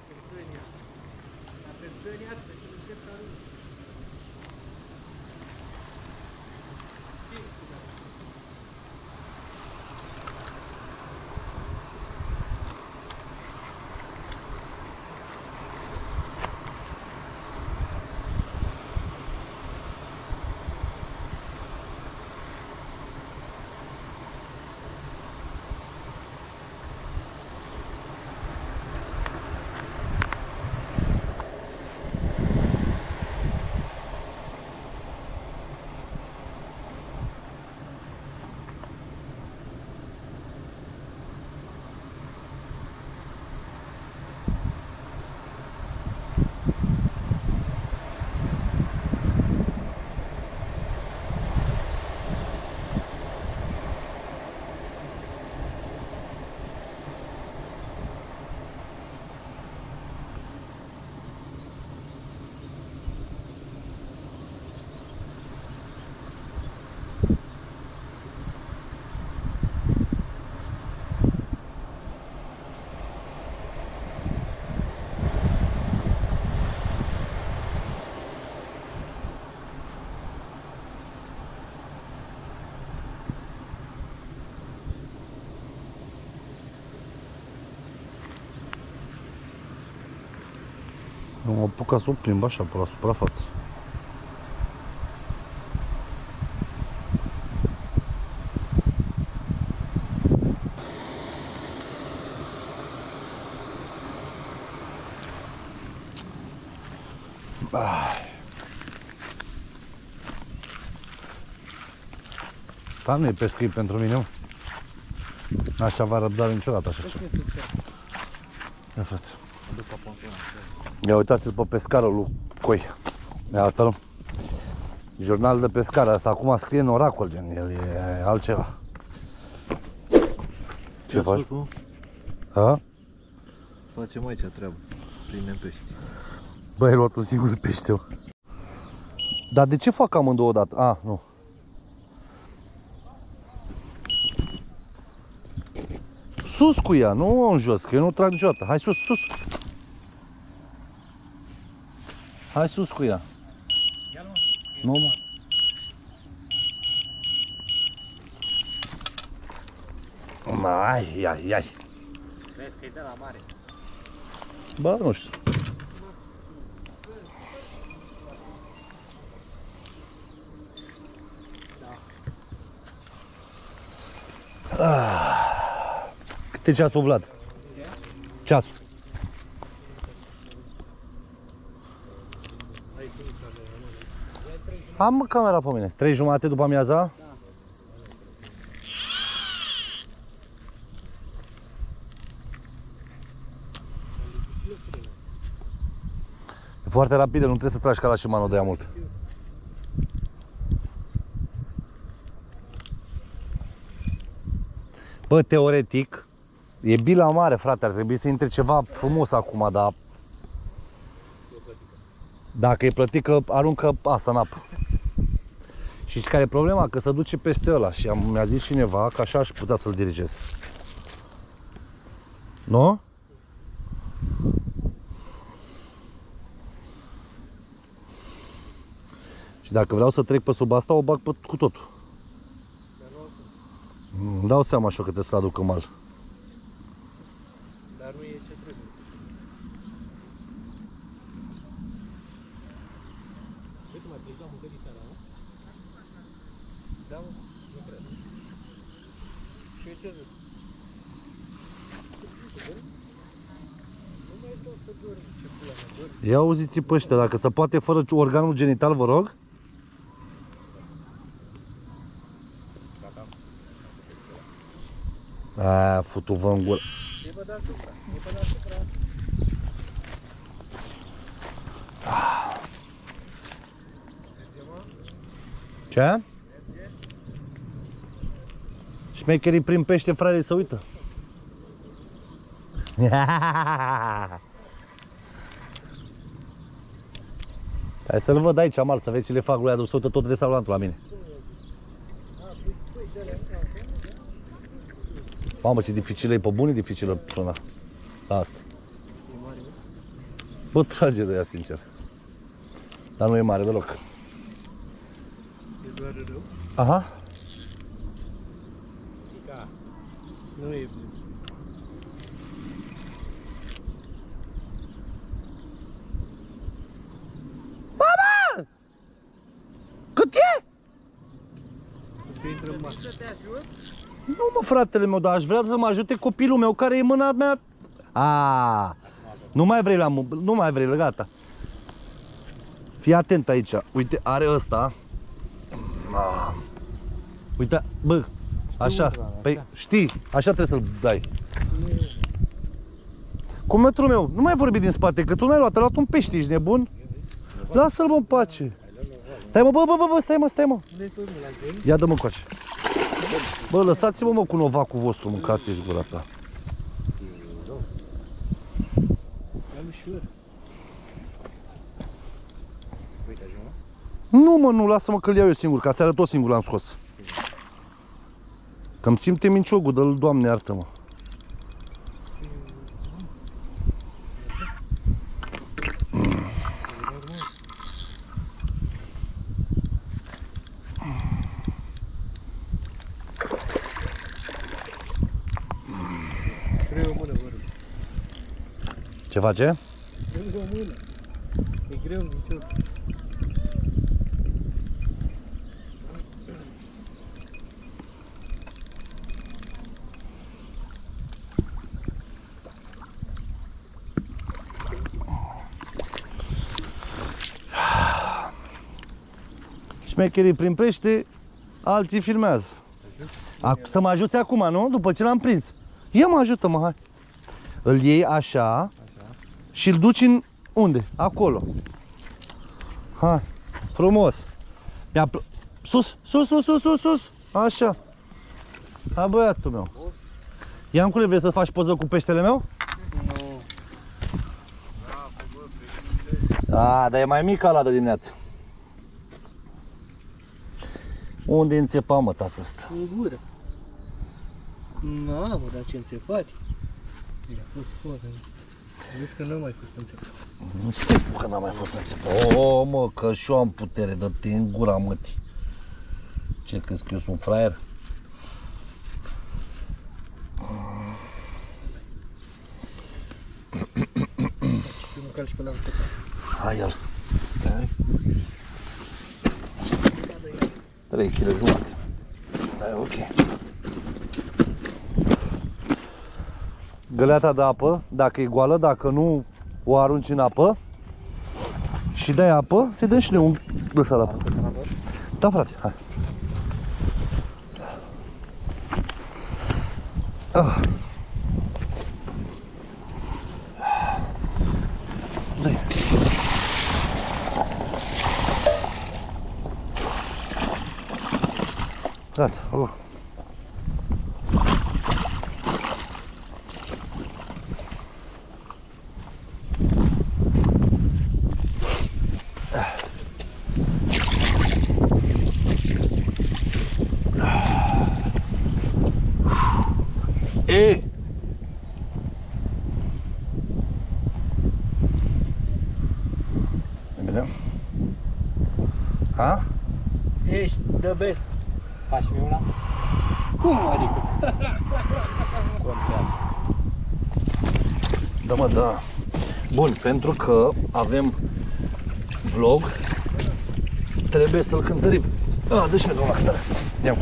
Am apucat să o plimb așa pe la suprafață. Dar nu e pescuit pentru mine, mă. Așa va răbda niciodată așa ceva. Ia frate. Ia uitați-l pe pescarul lui Coi. Ia arată-l. Jurnal de pescar, asta acum scrie în oracol, gen, el e altceva. Ce faci? Ha? Facem aici treabă. Prindem pești. Băi, ai luat un singur pește, mă. Dar de ce fac amândouă odată? Ah, nu. Sus cu ea, nu în jos, că eu nu trag niciodată. Hai sus, sus. Hai sus cu ea. Nu, mă. Ai. Vezi că e de la mare. Bă, nu știu. Cât e ceasul, Vlad? Ceasul. Am camera pe mine. 3:30 după amiaza? E foarte rapidă, nu trebuie să tragi ca la Shimano de ea mult. Bă, teoretic, e bila mare, frate, ar trebui să intre ceva frumos acum, dar dacă e plătică, aruncă asta în apă. Și știi care e problema? Că se duce peste ăla și mi-a zis cineva că așa aș putea să-l dirigez. Nu? Și dacă vreau să trec pe sub asta, o bag cu totul. Îmi dau seama așa că trebuie să aducă mal. Dar nu e ce trebuie. Uite, mai plecam în gădița la, nu? Da, mă? Nu cred. Și eu ce zic? Nu mai stau să dormi, ce pula mea, dormi. Ia auziți pe ăștia, dacă se poate fără organul genital, vă rog? Aaa, futu-vă în gură. E pe deasupra, e pe deasupra. Ce? Șmecherii prin pește, frate, să uită. Hai să-l văd aici, mal, să vezi ce le fac lui adu, să uită tot restaurantul la mine. Mamă, ce dificilă e, pe bune dificilă zona asta. Bă, trage de ea, sincer. Dar nu e mare deloc. E doar rău? Aha. Pica. Nu e. Cât e? Că intră în masă. Nu, mă, fratele meu, dar aș vrea să mă ajute copilul meu care e în mâna mea. A, nu mai vrei nu mai vrei, gata. Fii atent aici. Uite, are ăsta. Uite, bă, așa. Păi, știi, așa trebuie să-l dai. Cu metrul meu, nu mai vorbi din spate, că tu n-ai luat, ai luat un pește, ești nebun? Lasă-l, mă, în pace. Stai, mă, bă, stai, mă. Ia dă-mă coace. Bă, lăsați-mă, mă, cu novacul vostru, mâncați-și gura ta. Nu, mă, nu, lasă-mă că-l iau eu singur, că aseară tot singur l-am scos. Că-mi simte minciogul, dă-l, Doamne, iartă-mă. Ce face? Lângă o mână. E greu în picior. Șmecherii prin pește, alții filmează. Să mă ajuți acum, nu? După ce l-am prins. Ia mă, ajută-mă, hai. Îl iei așa și îl duci în unde? Acolo. Hai, frumos. Sus, sus, sus, sus, sus, sus. Așa. Hai, băiatul meu. Iancule, vrei să faci poză cu peștele meu? Da, dar e mai mic ăla de dimineață. Unde înțepa, mă, tată ăsta? În gură. Nu, mă, dar ce înțepati? I-a pus foc. Zici că nu mai fost înțeles. Nu știu că n-am mai fost înțeles. O, mă, că și eu am putere, dă-te în gura mătii. Ce crezi că eu sunt fraier? Să mă calci pe la înțeles. Hai el. 3 kg jumate. Da, e ok. Găleata de apă, dacă e goală, dacă nu o arunci în apă și dai apă, să-i dăm și noi un ăsta de apă. Da, frate, hai. Dai. Gata, oh. E! Ne vedem? Ha? Ești the best. Faci mi una? Cum adică? Da, mă, da. Bun, pentru că avem vlog, trebuie să-l cântărim. Dă-și mi-e la cântare. Ia-mi.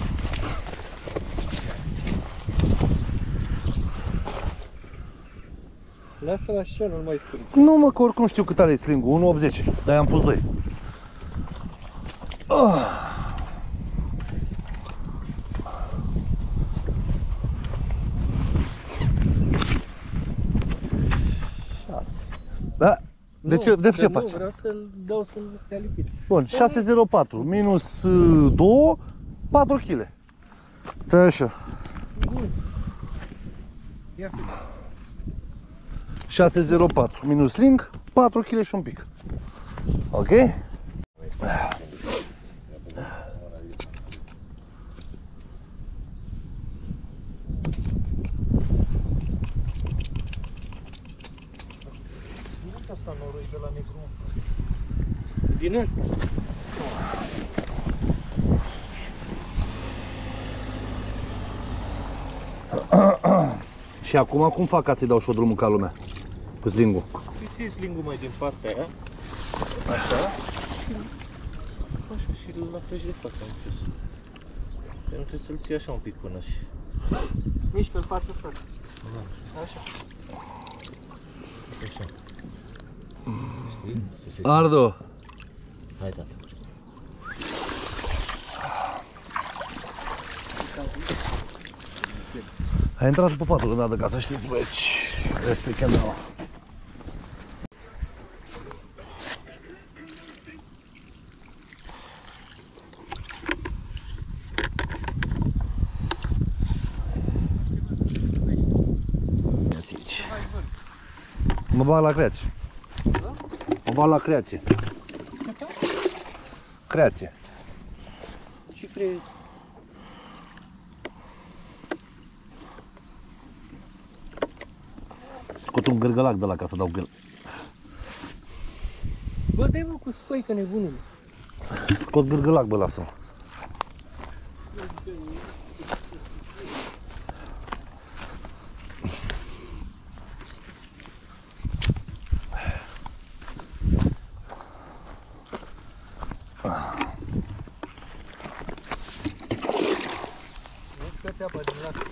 Lasă-l așa, nu mai scurg. Nu, mă, că oricum știu cât are slingul, 1,80. Dar i-am pus 2. Da? De ce faci? Nu, vreau să-l dau să-l stea lipit. Bun, 604 minus 2, 4 kg. Stai așa. Ia fi. 604 minus link, 4 kg și un pic. Ok? Din asta. Și acum cum fac ca să-i dau și o drumul ca lumea? Cu slingul. Îi ții slingul mai din partea aia. Așa. Așa și îl apeși de față în sus. Pentru că să-l ții așa un pic până și... Mișcă-l față-față. Așa. Așa. Ardo! Hai, tata. Ai intrat pe patul când a dat, ca să știți, băieți. Respect canalul. Mă bag la creație. Mă bag la creație. Creație. Și crezi? Scot un gârgălac de la ca să dau gâl. Bă, dai mă cu spăică nebunul. Scot gârgălac, bă, lasă-mă. Scoate apa din lac.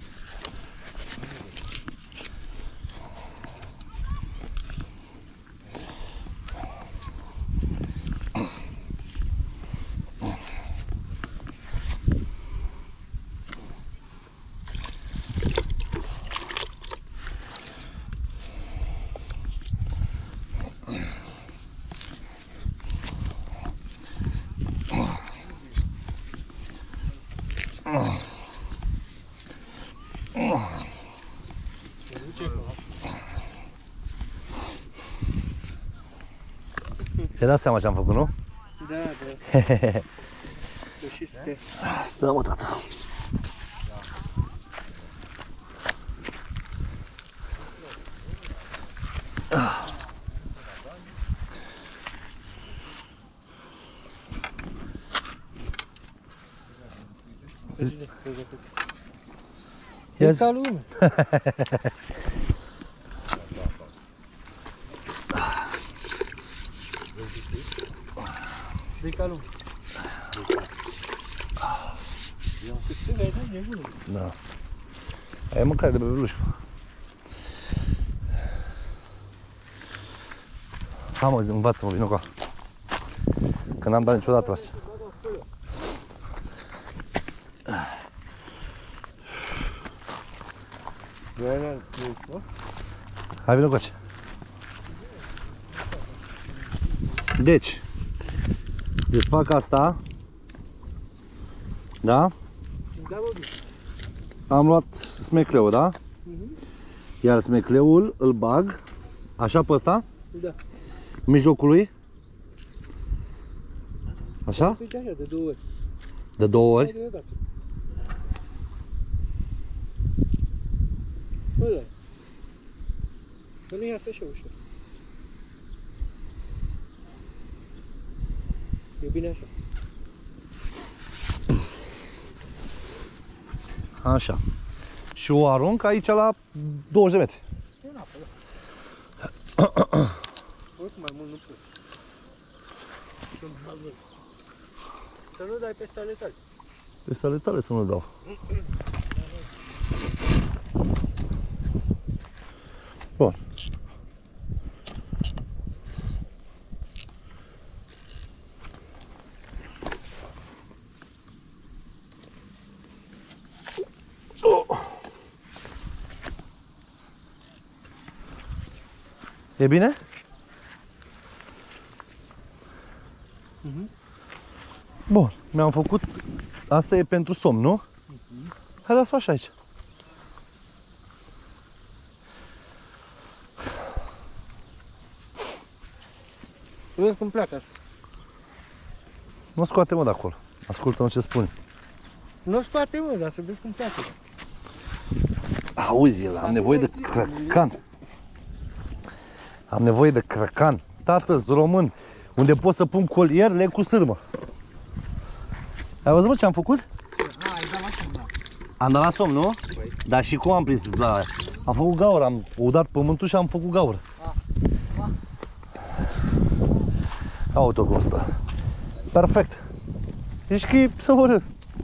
Ți-ai dat seama ce am făcut, nu? Da, da. Și stă. Stă, mă, tata. E ca lume. De ca lume. Da. Ai mâncare de bebeluș. Hai mă, învață-mă, vină cu a. Că n-am dat niciodată așa. Hai, vină cu ace. Deci fac asta. Da? Am luat smecleul, da? Iar smecleul îl bag așa pe ăsta? Da. În mijlocul lui? Așa? Uite așa, de 2 ori. De 2 ori? Deodată. Ăla. Să nu iasă așa ușor. E bine așa. Așa. Și o arunc aici la 20 de metri. E în apă, da. Oricum mai mult nu pot. Să nu dai peste ale tale. Peste ale tale să nu dau. Bun. E bine? Bun, mi-am făcut. Asta e pentru somn, nu? Hai, lasă așa aici. Vezi cum pleacă asta. Nu scoate-mă de acolo. Ascultă-mă ce spune. Nu spate, mă, dar să vezi cum pleacă. Auzi, el, am nevoie de crăcan. Am nevoie de crăcan. Tată-s român, unde pot să pun colier, leg cu sârmă. Ai văzut, mă, ce am făcut? Ai dat la somn, da. Am dat la somn, nu? Dar și cum am prins la... Am făcut gaură, am udat pământul și am făcut gaură. Auto cum stă. Perfect. Deci că e să voră.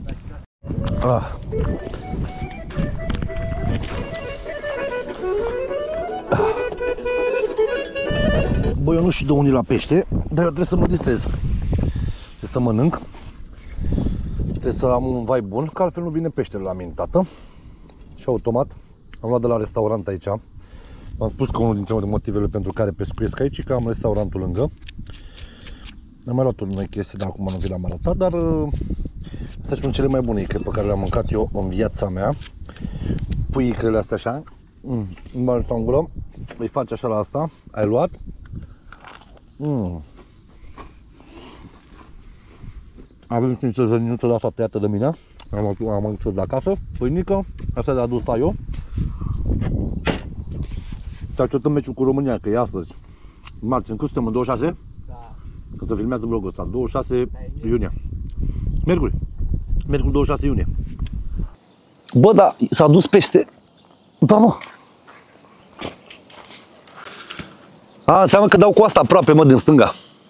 Bă, eu nu știu de unde la pește, dar eu trebuie să mă distrez. Trebuie să mănânc. Trebuie să am un vai bun, că altfel nu vine peștele la mine, tată. Și automat am luat de la restaurant aici. V-am spus că unul dintre motivele pentru care pescuiesc aici e că am restaurantul lângă. Am mai luat o nouă chestie, dar acum nu vi l-am arătat, dar astea sunt cele mai bune icre pe care le-am mâncat eu în viața mea. Pui icrele astea așa, în bani în gură, îi faci așa la asta, ai luat. Avem niște zăninuță de asta tăiată de mine, am adus de acasă, pâinică, asta le-a adus eu. Și așteptăm meciul cu România, că e astăzi. Marți, în cât suntem, în 26? Da. Că se filmează vlogul ăsta, 26 iunie. Miercuri. Miercuri 26 iunie. Bă, da, s-a dus peste. Da, mă. A, înseamnă că dau cu asta aproape, mă, din stânga.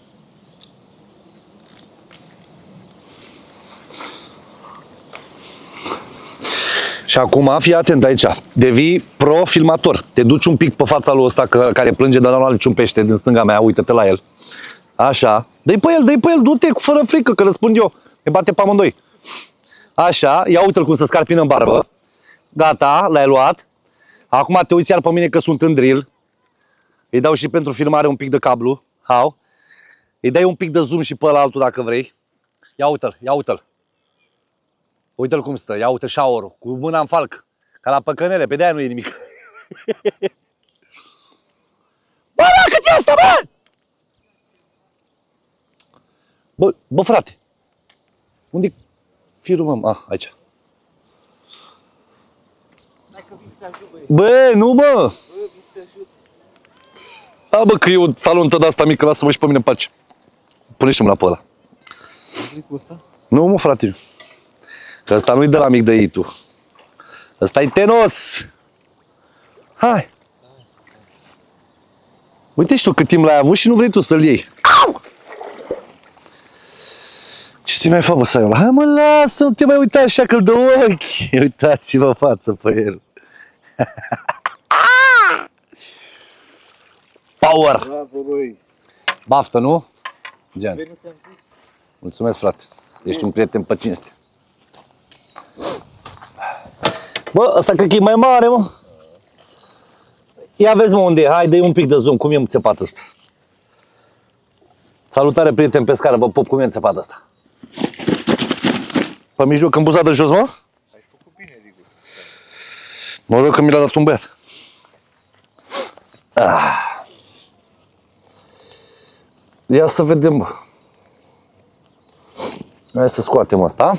Și acum, fii atent aici, devii pro-filmator. Te duci un pic pe fața lui ăsta care plânge, dar nu are niciun pește din stânga mea, uită-te la el. Așa, dă-i pe el, du-te fără frică, că răspund eu. Ne bate pe amândoi. Așa, ia uite-l cum se scarpină în barbă. Gata, l-ai luat. Acum te uiți iar pe mine că sunt în drill. Îi dau și pentru filmare un pic de cablu. Hau. Îi dai un pic de zoom și pe ăla altul dacă vrei. Ia uite-l, ia uite-l. Uite-l cum stă, ia uite shower-ul, cu mâna în falc. Ca la păcănele, pe de-aia nu e nimic. Bă, cât e asta, bă? Bă, frate. Unde-i firul, mă? Ah, aici. Hai că vin să te ajut, băi. Bă, nu, mă! Bă, vin să te ajut. Da, bă, că e o salontă de asta mică, lasă-mă și pe mine în pace. Pune-și-mi la pe ăla. Nu, mă, frate. Că ăsta nu-i de la mic de ei tu. Ăsta-i tenos. Hai. Uite și tu cât timp l-ai avut și nu vrei tu să-l iei. Ce ți mai fac, bă, Saiola? Hai, mă, lasă, nu te mai uita așa că-l dă ochi. Uitați-vă față pe el. Power! Bravo, băi! Baftă, nu? Gen. Mulțumesc, frate. Ești un prieten pe cinste. Bă, ăsta cred că e mai mare, mă. Ia vezi, mă, unde e. Hai, dă-i un pic de zoom. Cum e țepatul ăsta? Salutare, prieten pe scară. Vă pup, cum e țepatul ăsta? Pe mijloc, în buza de jos, mă? Ai făcut bine, Rigu. Mă rog că mi l-a dat un băiat. Ia să vedem, bă. Hai să scoatem asta.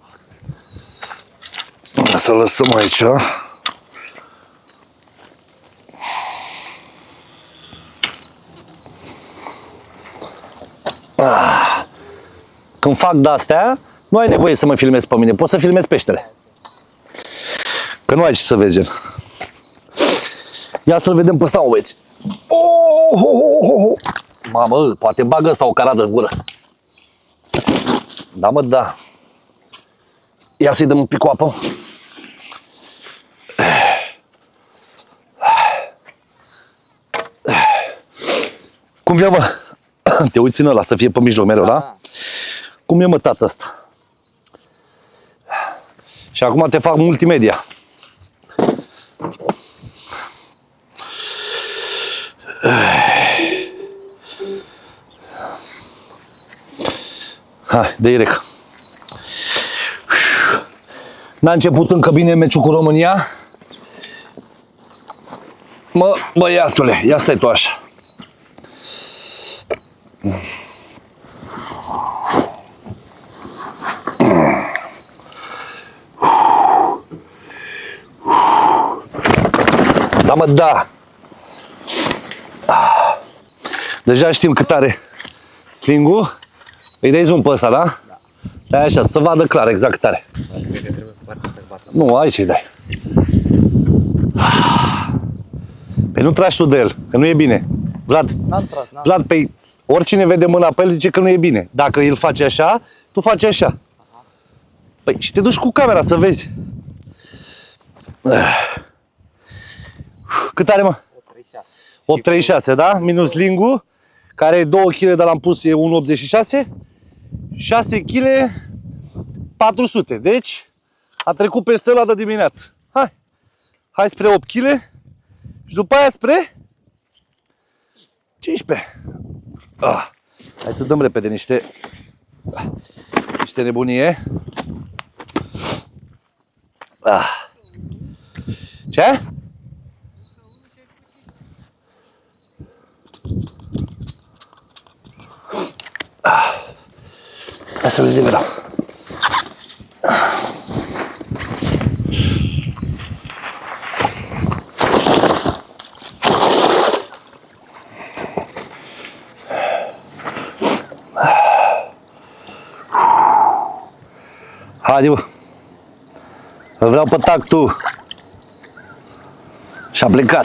Să lăsăm aici. Când fac de-astea, nu ai nevoie să mă filmezi pe mine, poți să filmezi peștele. Că nu ai ce să vezi, gen. Ia să-l vedem pe ăsta, mă, băieți. Mamă, poate bagă ăsta o caradă în gură. Da, mă, da. Ia să-i dăm un pic cu apă. Cum e, mă? Te uiți în ăla, să fie pe mijloc mereu, da? Cum e, mă, tată ăsta? Și acum te fac multimedia. Hai, dă-i rec. N-a început încă bine meciul cu România. Mă, băiatule, ia stai tu așa. Da, mă, da. Deja știm cât are slingul. Îi dai zoom pe ăsta, da? Da. Dai așa, să vadă clar exact cât are. Nu, aici îi dai. Păi nu tragi tu de el, că nu e bine. Vlad, Vlad, pe oricine vede mâna pe el zice că nu e bine. Dacă el face așa, tu faci așa. Păi și te duci cu camera să vezi. Cât are, mă? 836, da? Minus lingul, care e 2 kg, dar l-am pus, e 1,86. 6 kg 400. Deci a trecut peste ăla de dimineață. Hai. Hai spre 8 kg și după aia spre 15. Hai să dăm repede niște nebunie. Ce? Hai să le nivelăm. Haide, bă. Îl vreau pe tactul. Și-a plecat.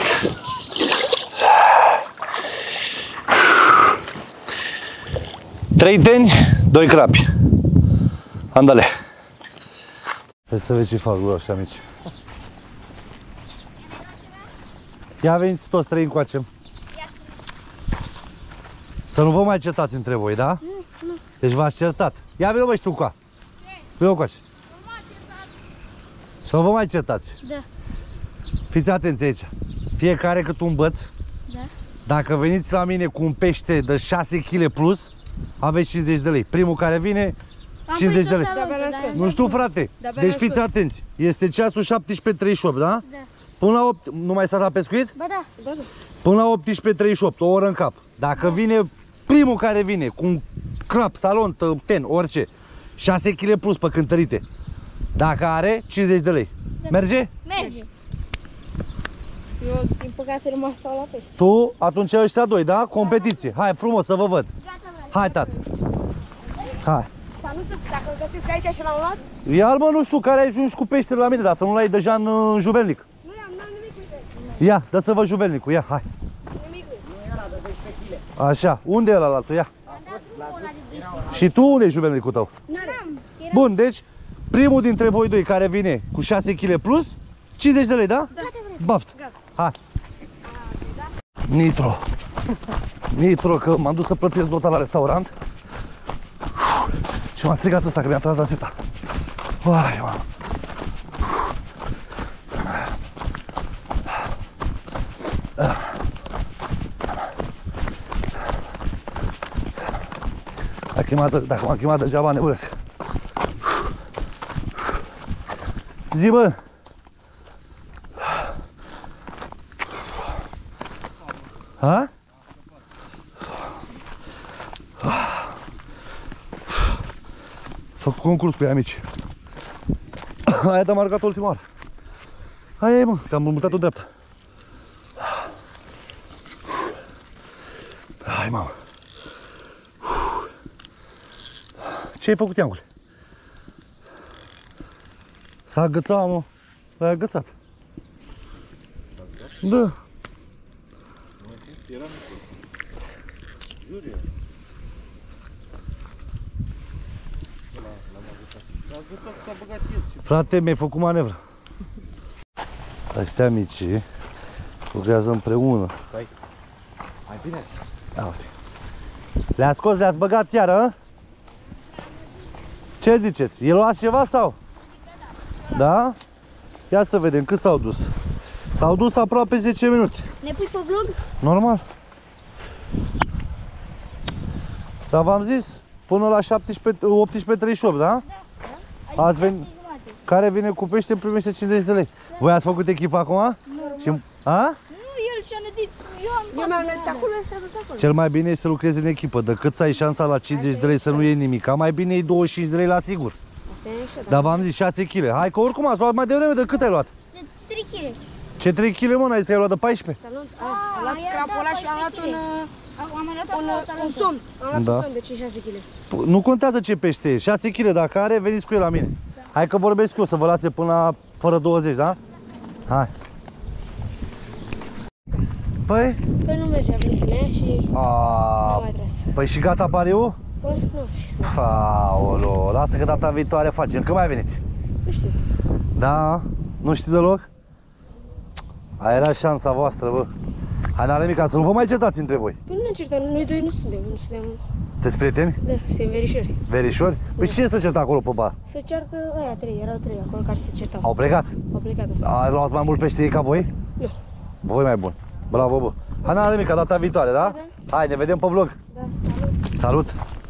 Trei teni, 2 crapi. Andale. Hai să vezi ce fac lui așa mici. Ia veniți toți trei încoace. Să nu vă mai certați între voi, da? Nu. Deci v-ați certat. Ia vino, bă, și tu încoa. Vino încoace. Să nu vă mai certați. Da. Fiți atenți aici. Fiecare cât un băț. Da. Dacă veniți la mine cu un pește de 6 kg plus, aveți 50 de lei. Primul care vine, 50 de lei. Nu știu, frate. Deci fiți atenți. Este ceasul 17:38, da? Da. Până la 8, nu mai stați la pescuit? Ba da. Până la 18:38, o oră în cap. Dacă vine primul care vine cu un crap, salon, ten, orice, 6 kg plus pe cântărite. Dacă are, 50 de lei. Merge? Merge. Eu, din păcate, nu mai stau la pește. Tu, atunci ăștia doi, da? Competiție. Hai, frumos, să vă văd. Hai, tată. Hai. Dar nu știu, dacă îl găsesc aici și l-am luat? Ia-l, mă, nu știu, care ajungi cu peștele la mine, dar să nu-l ai deja în juvelnic. Nu am nimic, uite. Ia, dă să văd juvelnicul, ia, hai. Nimic, Așa, unde e ăla la tu? Ia. Și tu unde e juvelnicul tău? n-am. Bun, deci, primul dintre voi doi care vine cu 6 kg plus, 50 de lei, da? Da. Baft. Hai. Nitro. Nitro, că m-am dus să plătesc nota la restaurant. Și m-a strigat ăsta că mi-a tras la teta. Vai, mamă. Dacă m-a chemat degeaba nebunesc. Zi, bă! Ha? Făcut concurs cu ei amici. Aia te-a marcat ultima oară. Aia e, mă, că am mutat-o dreapta. Hai, mamă. Ce ai făcut, Iangule? S-a agățat, mă. S-a agățat. Da. Frate, mi-ai făcut manevră. Ăștia mici lucrează împreună. Hai bine. Ia uite. Le-ați scos, le-ați băgat iară, a? Ce ziceți? E luat ceva sau? Da? Ia să vedem cât s-au dus. S-au dus aproape 10 minute. Ne pui pe vlog? Normal. Dar v-am zis, până la 18:38, da? Da. Ați venit. Care vine cu pește primește 50 de lei. Voi ați făcut echipa acum? Nu. Și... A? Nu, el și-a nădit. Eu mi-am nădit acolo și s-a dus acolo. Cel mai bine e să lucrezi în echipă. Decât să ai șansa la 50 de lei să nu iei nimic. Mai bine iei 25 de lei la sigur. Dar v-am zis 6 kg. Hai că oricum ați luat mai devreme. De cât ai luat? De 3 kg. Ce 3 kg, mă? N-ai zis că ai luat de 14? Salut. Am luat crapul ăla și am luat un son. Am luat Da. un son de 5-6 kg. Nu contează ce pește e. 6 kg dacă are, veniți cu el la mine. Hai că vorbesc eu să vă lase până la fără 20, da? Hai. Păi? Păi nu mergea bine să ne ia și n-am mai tras. Păi și gata pariu? Păi nu, și să... Aolo, lasă că data viitoare facem. Când mai veniți? Nu știu. Da? Nu știi deloc? Aia era șansa voastră, bă. Hai, n-are nimic, să nu vă mai certați între voi. Păi nu ne certăm, noi doi nu suntem. Sunteți prieteni? Da, suntem verișori. Verișori? Păi cine se certă acolo pe bar? Se ceartă aia trei, erau trei acolo care se certau. Au plecat? Au plecat. Ai luat mai mult pește ei ca voi? Nu. Voi mai bun. Bravo, bă. Hai, n-are nimic, data viitoare, da? Da. Hai, ne vedem pe vlog. Da, salut. Salut!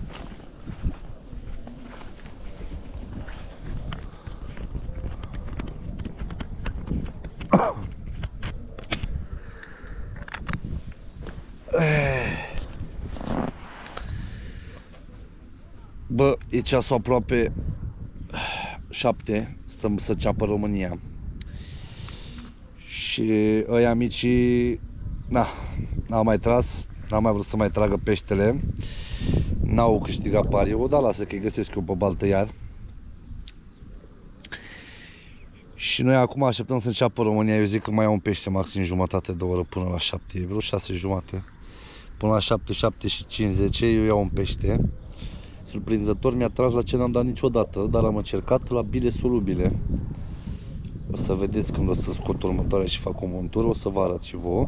Bă, e ceasul aproape 7, stăm să ceapă România. Și ăia mici, n-au mai tras, n-au mai vrut să mai tragă peștele. N-au câștigat pariul, dar lasă că îi găsesc eu pe baltă iar. Și noi acum așteptăm să înceapă România. Eu zic că mai au un pește maxim jumătate de oră până la 7, e vreo 6 jumate. Până la 7, 7 și 50 eu iau un pește. Surprinzător mi-a tras la ce n-am dat niciodată, dar am încercat la bile solubile. O să vedeți când o să scot următoarea și fac o montură, o să vă arăt și vouă.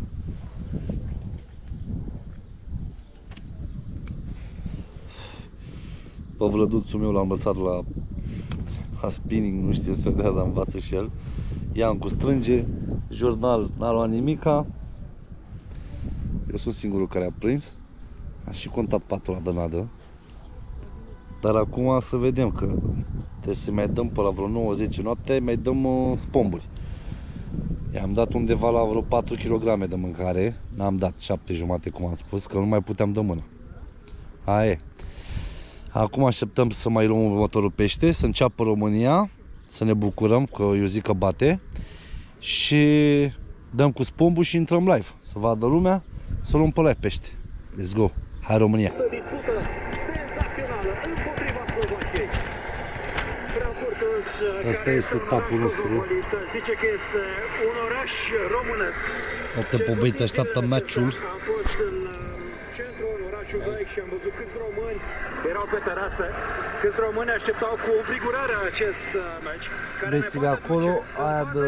Pe vlăduțul meu l-am lăsat la spinning, nu știu să dea, dar învață și el. I-am cu strânge, jurnal n-a luat nimica. Eu sunt singurul care a prins. Am și contat patul la dănadă. Dar acum să vedem că trebuie să mai dăm pe la vreo 9-10 noapte, mai dăm spomburi. I-am dat undeva la vreo 4 kg de mâncare. N-am dat 7 jumate, cum am spus, că nu mai puteam de mână. Aia e. Acum așteptăm să mai luăm următorul pește, să înceapă România, să ne bucurăm, că eu zic că bate. Și Dăm cu spombul și intrăm live. Să vadă lumea, să luăm pe live pește. Let's go. Hai România. Dispută senzațională împotriva Slovaciei. Asta e setupul nostru. Zice că este un oraș românesc. Toate pobăiți așteaptă meciul. Am fost în centrul orașului vechi și am văzut câți români erau pe terasă. Câți români așteptau cu înfrigurare acest meci. Beți-le acolo, aia de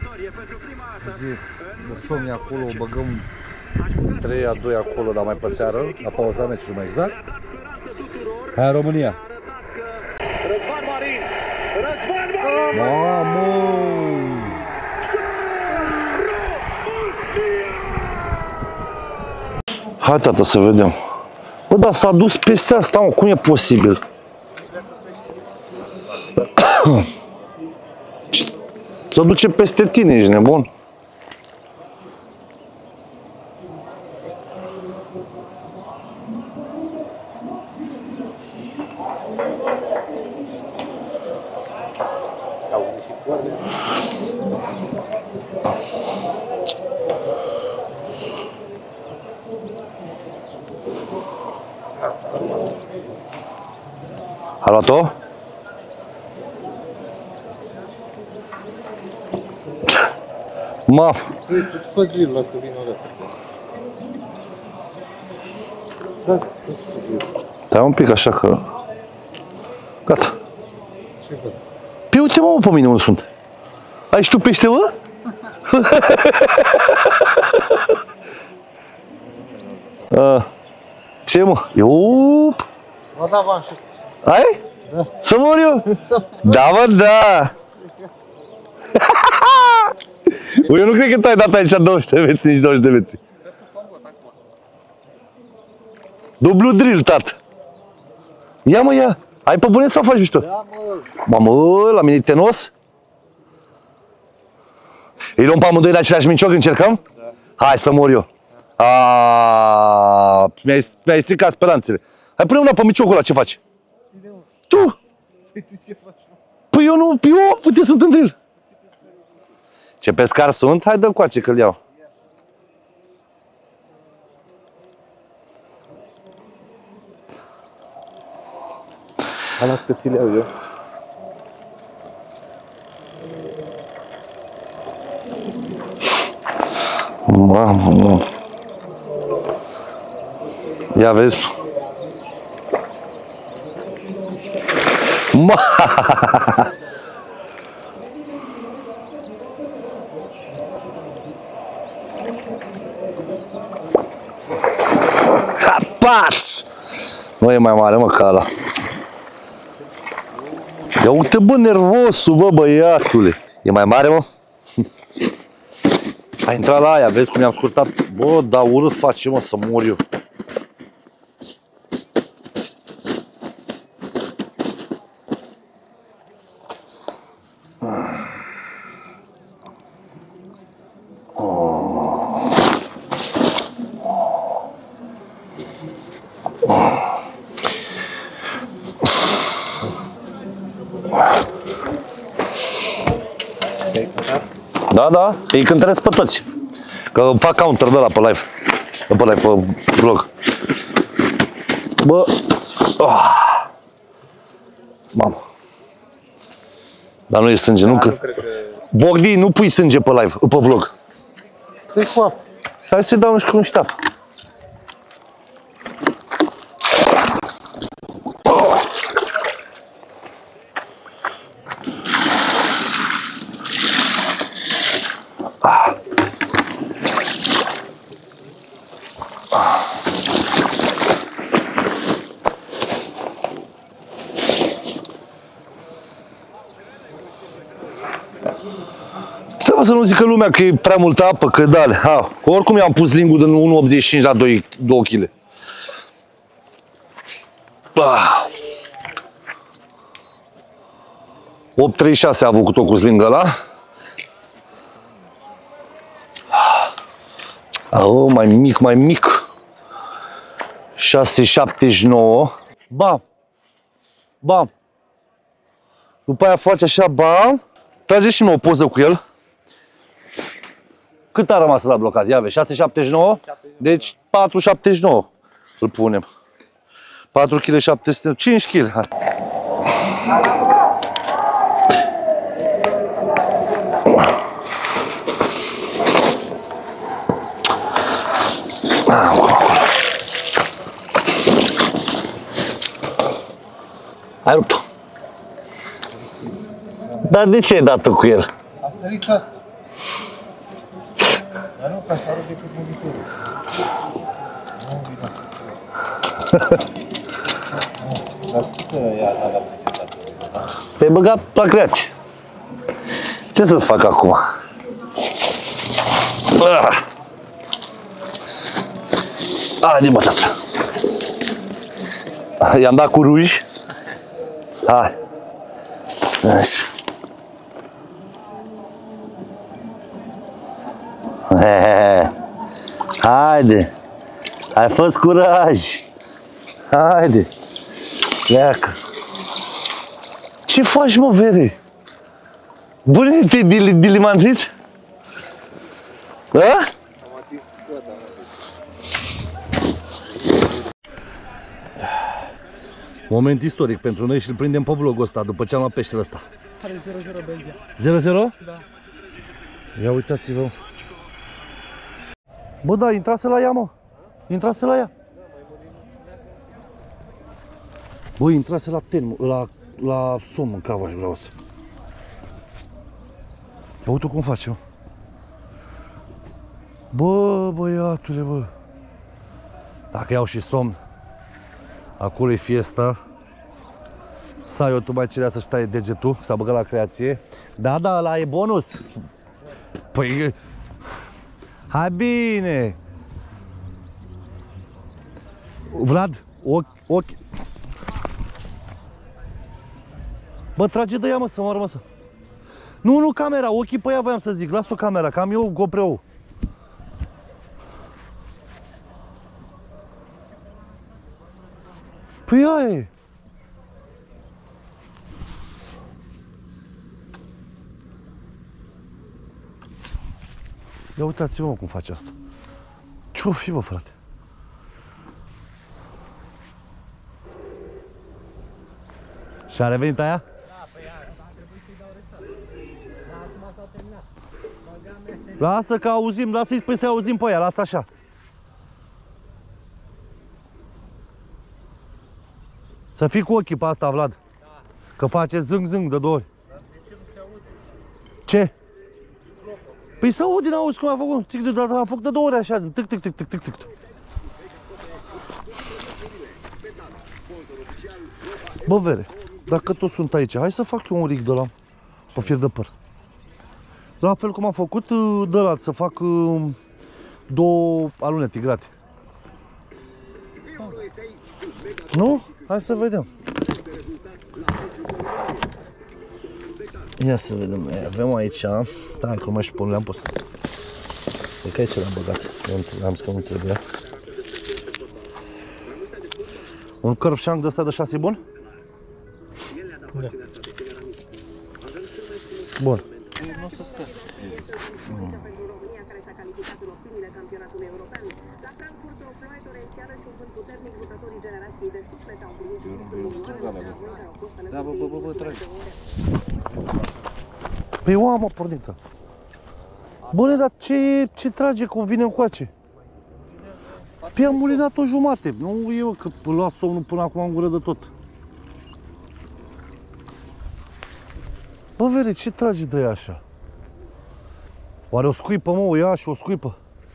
somni acolo, o băgăm 3-2 acolo, dar mai pe seară, la pauza meciului mai exact. Hai România! Răzvan Marin! Răzvan Marin! Mamă! Hai tată să vedem. Bă, dar s-a dus peste asta, mă, cum e posibil? Se duce peste tine, ești nebun? A luat-o? Ma. Fă grill, las că vin o dată. Stai un pic așa că... Gata. Ce fac? Păi uite mă pe mine unde sunt. Ai și tu pește, mă? Ce mă? Iup! Mă da bani și... Ai? Da. Să mor eu? Da, mă, da! Eu nu cred că tu ai dat aici 20 de metri, nici 20 de metri. Dublu drill, tată. Ia mă, ia. Ai pe bune sau faci mișto? Da, mă. Mamă, la mine e tenos? Îi luăm pe amândoi de același mincioc, încercăm? Da. Hai să mor eu. Mi-ai stricat speranțele. Hai, pune una pe miciocul ăla, ce faci? Tu? Păi eu nu, eu, uite, sunt în drill. Ce pescar sunt? Hai, dă-mi coace că-l iau. Hai, las că ți-l iau eu. Mamă. Ia vezi. Paț! Nu e mai mare, mă, ca ăla. Ia uite, bă, nervosul, bă, băiatule. E mai mare, mă? A intrat la aia, vezi cum i-am scurtat? Bă, dar urât face, mă, să mor eu. Da, da, îi cântăresc pe toți. Că fac counter de la pe live. Pe live, pe vlog. Bă. Mamă. Dar nu e sânge, nu că... Bogdi, nu pui sânge pe live, pe vlog. Deci, mă. Hai să-i dau un ștap. Să nu zică lumea că e prea multă apă, că dale. Ha, că oricum i-am pus lingul din 1,85 la 2 kg. 8,36 a avut cu tot cu slinga ăla. Oh, mai mic, mai mic. 6,79. Bam. Bam. După aia face așa, bam. Trage și mie o poză cu el. Cât a rămas la blocat? Ia vezi, 6,79? Deci 4,79 îl punem. 4 kg 700, 5 kg. Hai. Ai rupt-o. Dar de ce ai dat-o cu el? A sărit asta. Dar nu, că așa rupe cu monitorul. Dar știi că ea n-a dat publicitate. Te-ai băgat la creație. Ce să-ți fac acum? Haide, mă, tata. I-am dat cu ruj. Hai. Așa. Haide. Hai, fă-ți curaj. Haide. Pleacă. Ce faci, mă, Vere? Bune, te-ai dilimandrit? Da? Moment istoric pentru noi și îl prindem pe vlogul ăsta după ce am luat peștele ăsta. Are 0-0 Belgia. 0-0? Da. Ia uitați-vă. Bă, da, intrase la ea, mă. Intrase la ea. Bă, intrase la ten, la somn în cavaș, vreau să. Ia uite cum face, mă. Bă, băiatule, bă. Dacă iau și somn, acolo e fiesta. Saio, tu mai cerea să-și taie degetul, s-a băgat la creație. Da, da, ăla e bonus. Păi, hai bine. Vlad, ochi. Bă, trage de ea, mă, să mă rămăsă. Nu, camera, ochii pe ea voiam să zic. Las-o camera, că am eu GoPro-ul. Păi aia e. Ia uitați-vă, mă, cum face asta. Ce-o fi, bă, frate? Și-a revenit aia? Da, păi a trebuit să-i dau restart. Dar acum s-a terminat. Lasă că auzim, lasă-i să auzim pe ea, lasă așa. Să fii cu ochii pe asta, Vlad. Da. Că face zâng-zâng de 2 ori. Ce? Păi să auzi, n-auzi cum a făcut. A făcut de 2 ori așa, tic, tic, tic, tic, tic, tic. Bă, Vere, dacă toți sunt aici, hai să fac eu un rig de la pe fier de păr. La fel cum am făcut de la să fac 2 alune tigrate. Nu? Hai să vedem. Ia să vedem. Avem aici. Da, că mai și pe le-am pus. Cred că aici l-am băgat. Am zis că nu trebuia. Un cărfșang de ăsta de 6 bun? Da. Bun. Nu se stă. Da, bă, trage. Păi o am pornită. Bune, dar ce trage cum vine încoace? Păi am mulinat o jumate. Nu eu că las somnul până acum în gură de tot. Bă, Vere, ce trage de ea așa? Oare o scuipă, mă, o ia și o scuipă?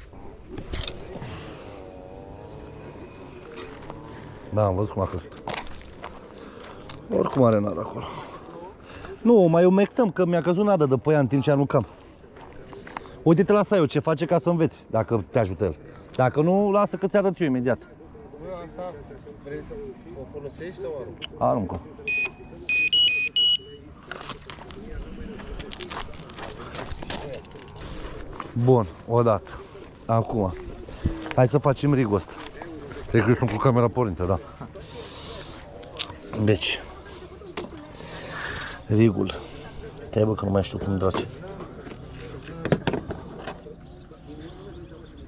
Da, am văzut cum a căzut. Oricum are nada acolo. Nu, mai umectăm, că mi-a căzut nada de pe ea în timp ce aruncam. Uite-te la Saio ce face ca să înveți, dacă te ajută el. Dacă nu, lasă că ți arăt eu imediat. Bă, asta vrei să o folosești sau arunci? Aruncă. Bun, odată. Acum. Hai să facem rigul ăsta. Cred că eu sunt cu camera pornită, da. Deci. Rigul. Trebuie că nu mai știu cum draci.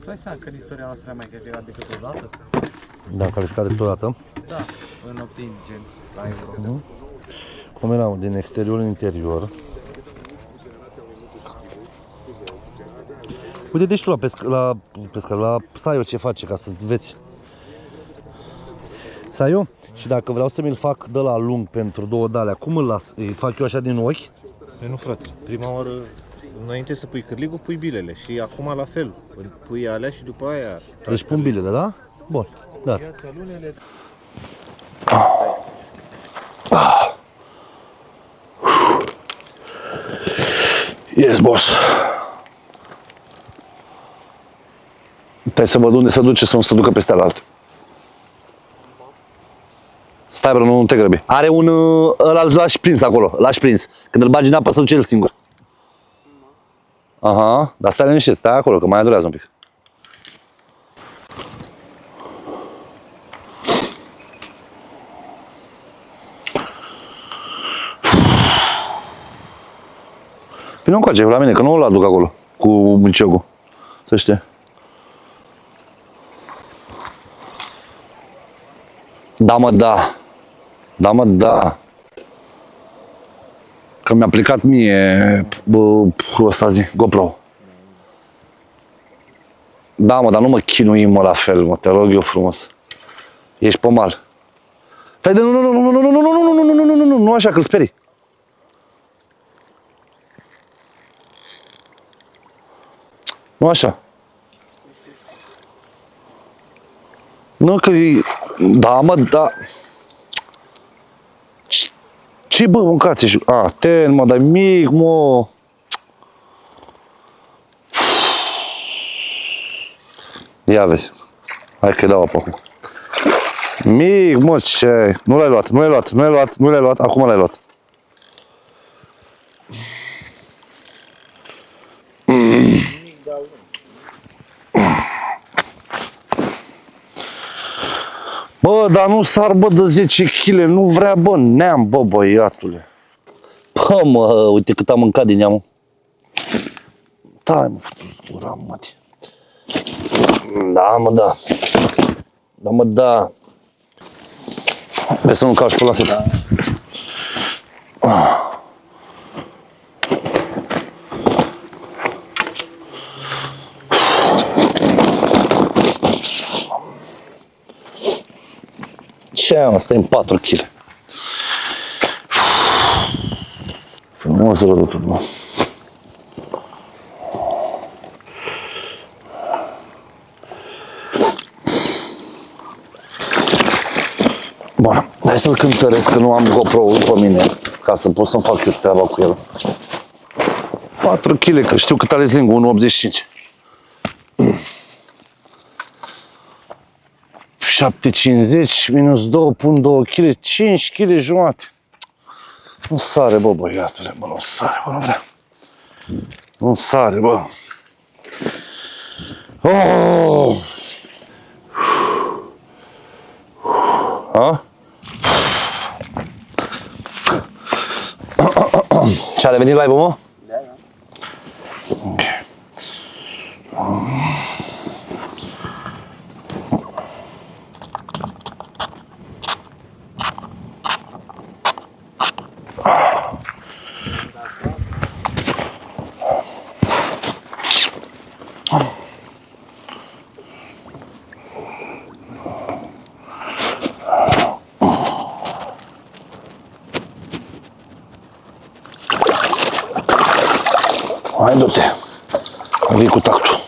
dai seama că în istoria noastră am mai calificat decât o dată? Da, calificat de totodată. Da, în optimi, gen, la Euro. Cum erau din exterior în interior. Uite, deci tu la Saio ce face ca să înveți. Saio, și dacă vreau să mi-l fac de la lung pentru 2 de alea, cum îl las? Îi fac eu așa din ochi? Păi nu, frate, prima oară, înainte să pui cârligul, pui bilele și acum la fel. Pui alea și după aia... Deci pun bilele, da? Bun, da. Viața, lunele... Yes, boss. Trebuie să văd unde se duce să nu se ducă peste altă. Stai, bro, nu te grăbi. Are un... ăla îl lași prins acolo, l-aș prins. Când îl bagi în apă, se duce el singur. Aha, dar stai liniștit, stai acolo, că mai durează un pic. Vino încoace la mine, că nu îl aduc acolo cu miciogul. Să știe. Da, mă, da. Da, mă, da. Că mi-a aplicat mie ăsta zi, GoPro. Da, mă, dar nu mă chinui, mă, la fel, mă, te rog eu frumos. Ești pe mal. Stai de nu așa, că-l sperii. Nu așa. Nu că e... Da, mă, da. Ce bă, mâncați și... A, ten, mă, dar mic, mă. Ia vezi. Hai că-i dau apă acum. Mic, mă, ce ai? Nu l-ai luat, nu l-ai luat, nu l-ai luat, nu l-ai luat, acum l-ai luat. Bă, dar nu sar, bă, de 10 kg, nu vrea, bă, neam, bă, băiatule. Bă, mă, uite cât am mâncat din neamul. Stai, mă, fătus gura, măti. Da, mă, da. Da, mă, da. Vezi să nu calci pe la set. Ce ai, mă, stai în 4 kg. Frumos rădutul, mă. Bun, hai să-l cântăresc, că nu am GoPro-ul pe mine, ca să pot să-mi fac eu treaba cu el. 4 kg, că știu cât are slingul, 1,85. 7,50 minus 2, pun 2 kg, 5 kg jumate. Nu sare, bă, băiatule, bă, nu sare, bă, nu vrea. Nu sare, bă. Oh! Ha? Ce-a revenit live-ul, mă? Da, da. Hai, du-te. Vii cu tactul.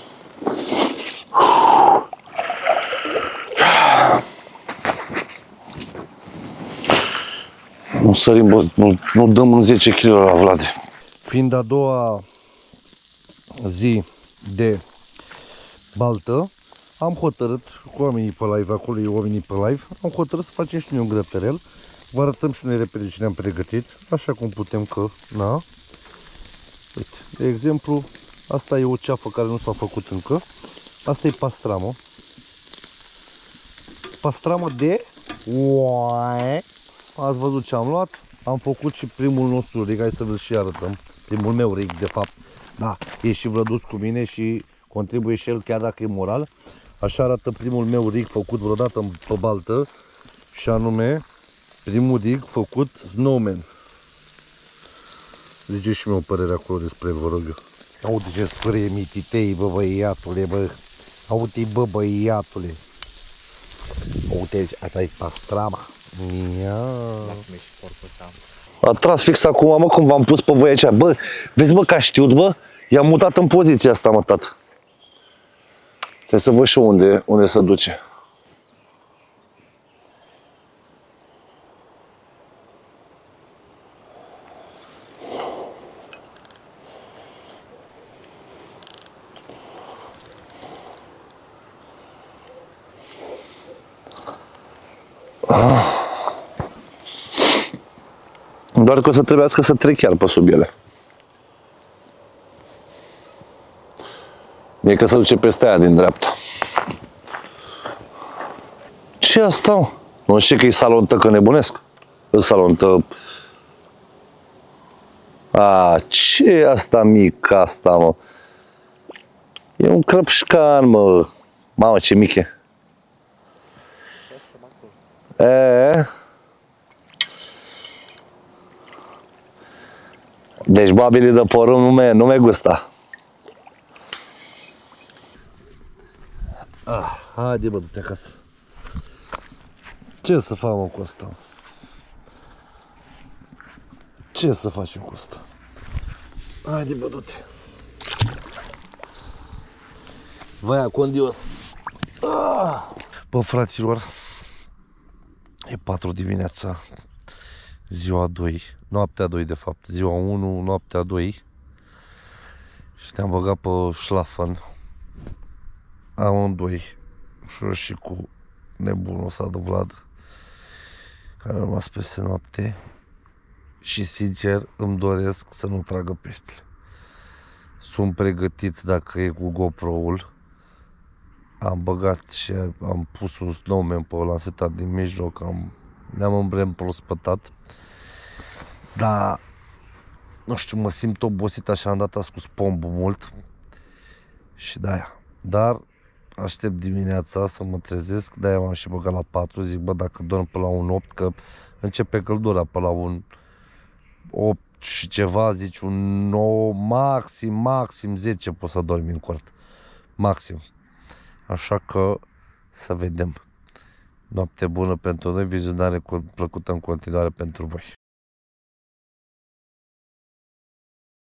Nu sărim, bă, nu dăm în 10 kg la Vlad. Fiind a doua zi de baltă, am hotărât, cu oamenii pe live, acolo e oamenii pe live, am hotărât să facem și noi un grăperel. Vă arătăm și noi repede ce ne-am pregătit, așa cum putem că, na. Uite, de exemplu, asta e o ceafă care nu s-a făcut încă. Asta e pastramă. Pastramă de... Ați văzut ce am luat. Am făcut și primul nostru rig, hai să vă și arătăm. Primul meu rig, de fapt. Da, e și Vlăduț cu mine și contribuie și el chiar dacă e moral. Așa arată primul meu rig făcut vreodată pe baltă și anume primul rig făcut snowman. Zice și meu părerea acolo despre el, vă rog eu. Aude ce spârie mititei, bă băiatule, bă. Aude bă băiatule. Uite, asta e pastrama. A tras fix acum, mă, cum v-am pus pe voi aici. Bă, vezi, bă, că a știut, bă? I-am mutat în poziția asta, mă, tată. Trebuie să văd și unde se duce. Doar că o să trebuiască să trec chiar pe sub ele. Mie că se duce peste aia din dreapta. Ce asta, mă? Nu știu că e salontă, că nebunesc. E salontă. A, ce e asta mică asta, mă? E un crăpșcan, mă. Mamă, ce mic e. Deci babili de porumb nu me gusta. Haide, bă, du-te acasă. Ce să fac, mă, cu asta? Ce să facem cu asta? Haide, bă, du-te. Vai, condios. Bă, fraților, e 4 dimineața, ziua 2, noaptea 2 de fapt, ziua 1, noaptea 2 și te-am băgat pe șlafăn amândoi, și cu nebunul ăsta de Vlad, care a rămas peste noapte și sincer îmi doresc să nu tragă peștele. Sunt pregătit dacă e cu GoPro-ul. Am băgat și am pus un snowman pe ăla setat din mijloc, ne-am îmbremprospătat. Dar, nu știu, mă simt obosit așa, am dat ascus pombul mult și de-aia. Dar aștept dimineața să mă trezesc, de-aia m-am și băgat la 4, zic, bă, dacă dorm pe la un 8, că începe căldura pe la un 8 și ceva, zici, un 9, maxim 10 poți să dormi în cort. Maxim. Așa că să vedem. Noapte bună pentru noi, vizionare plăcută în continuare pentru voi.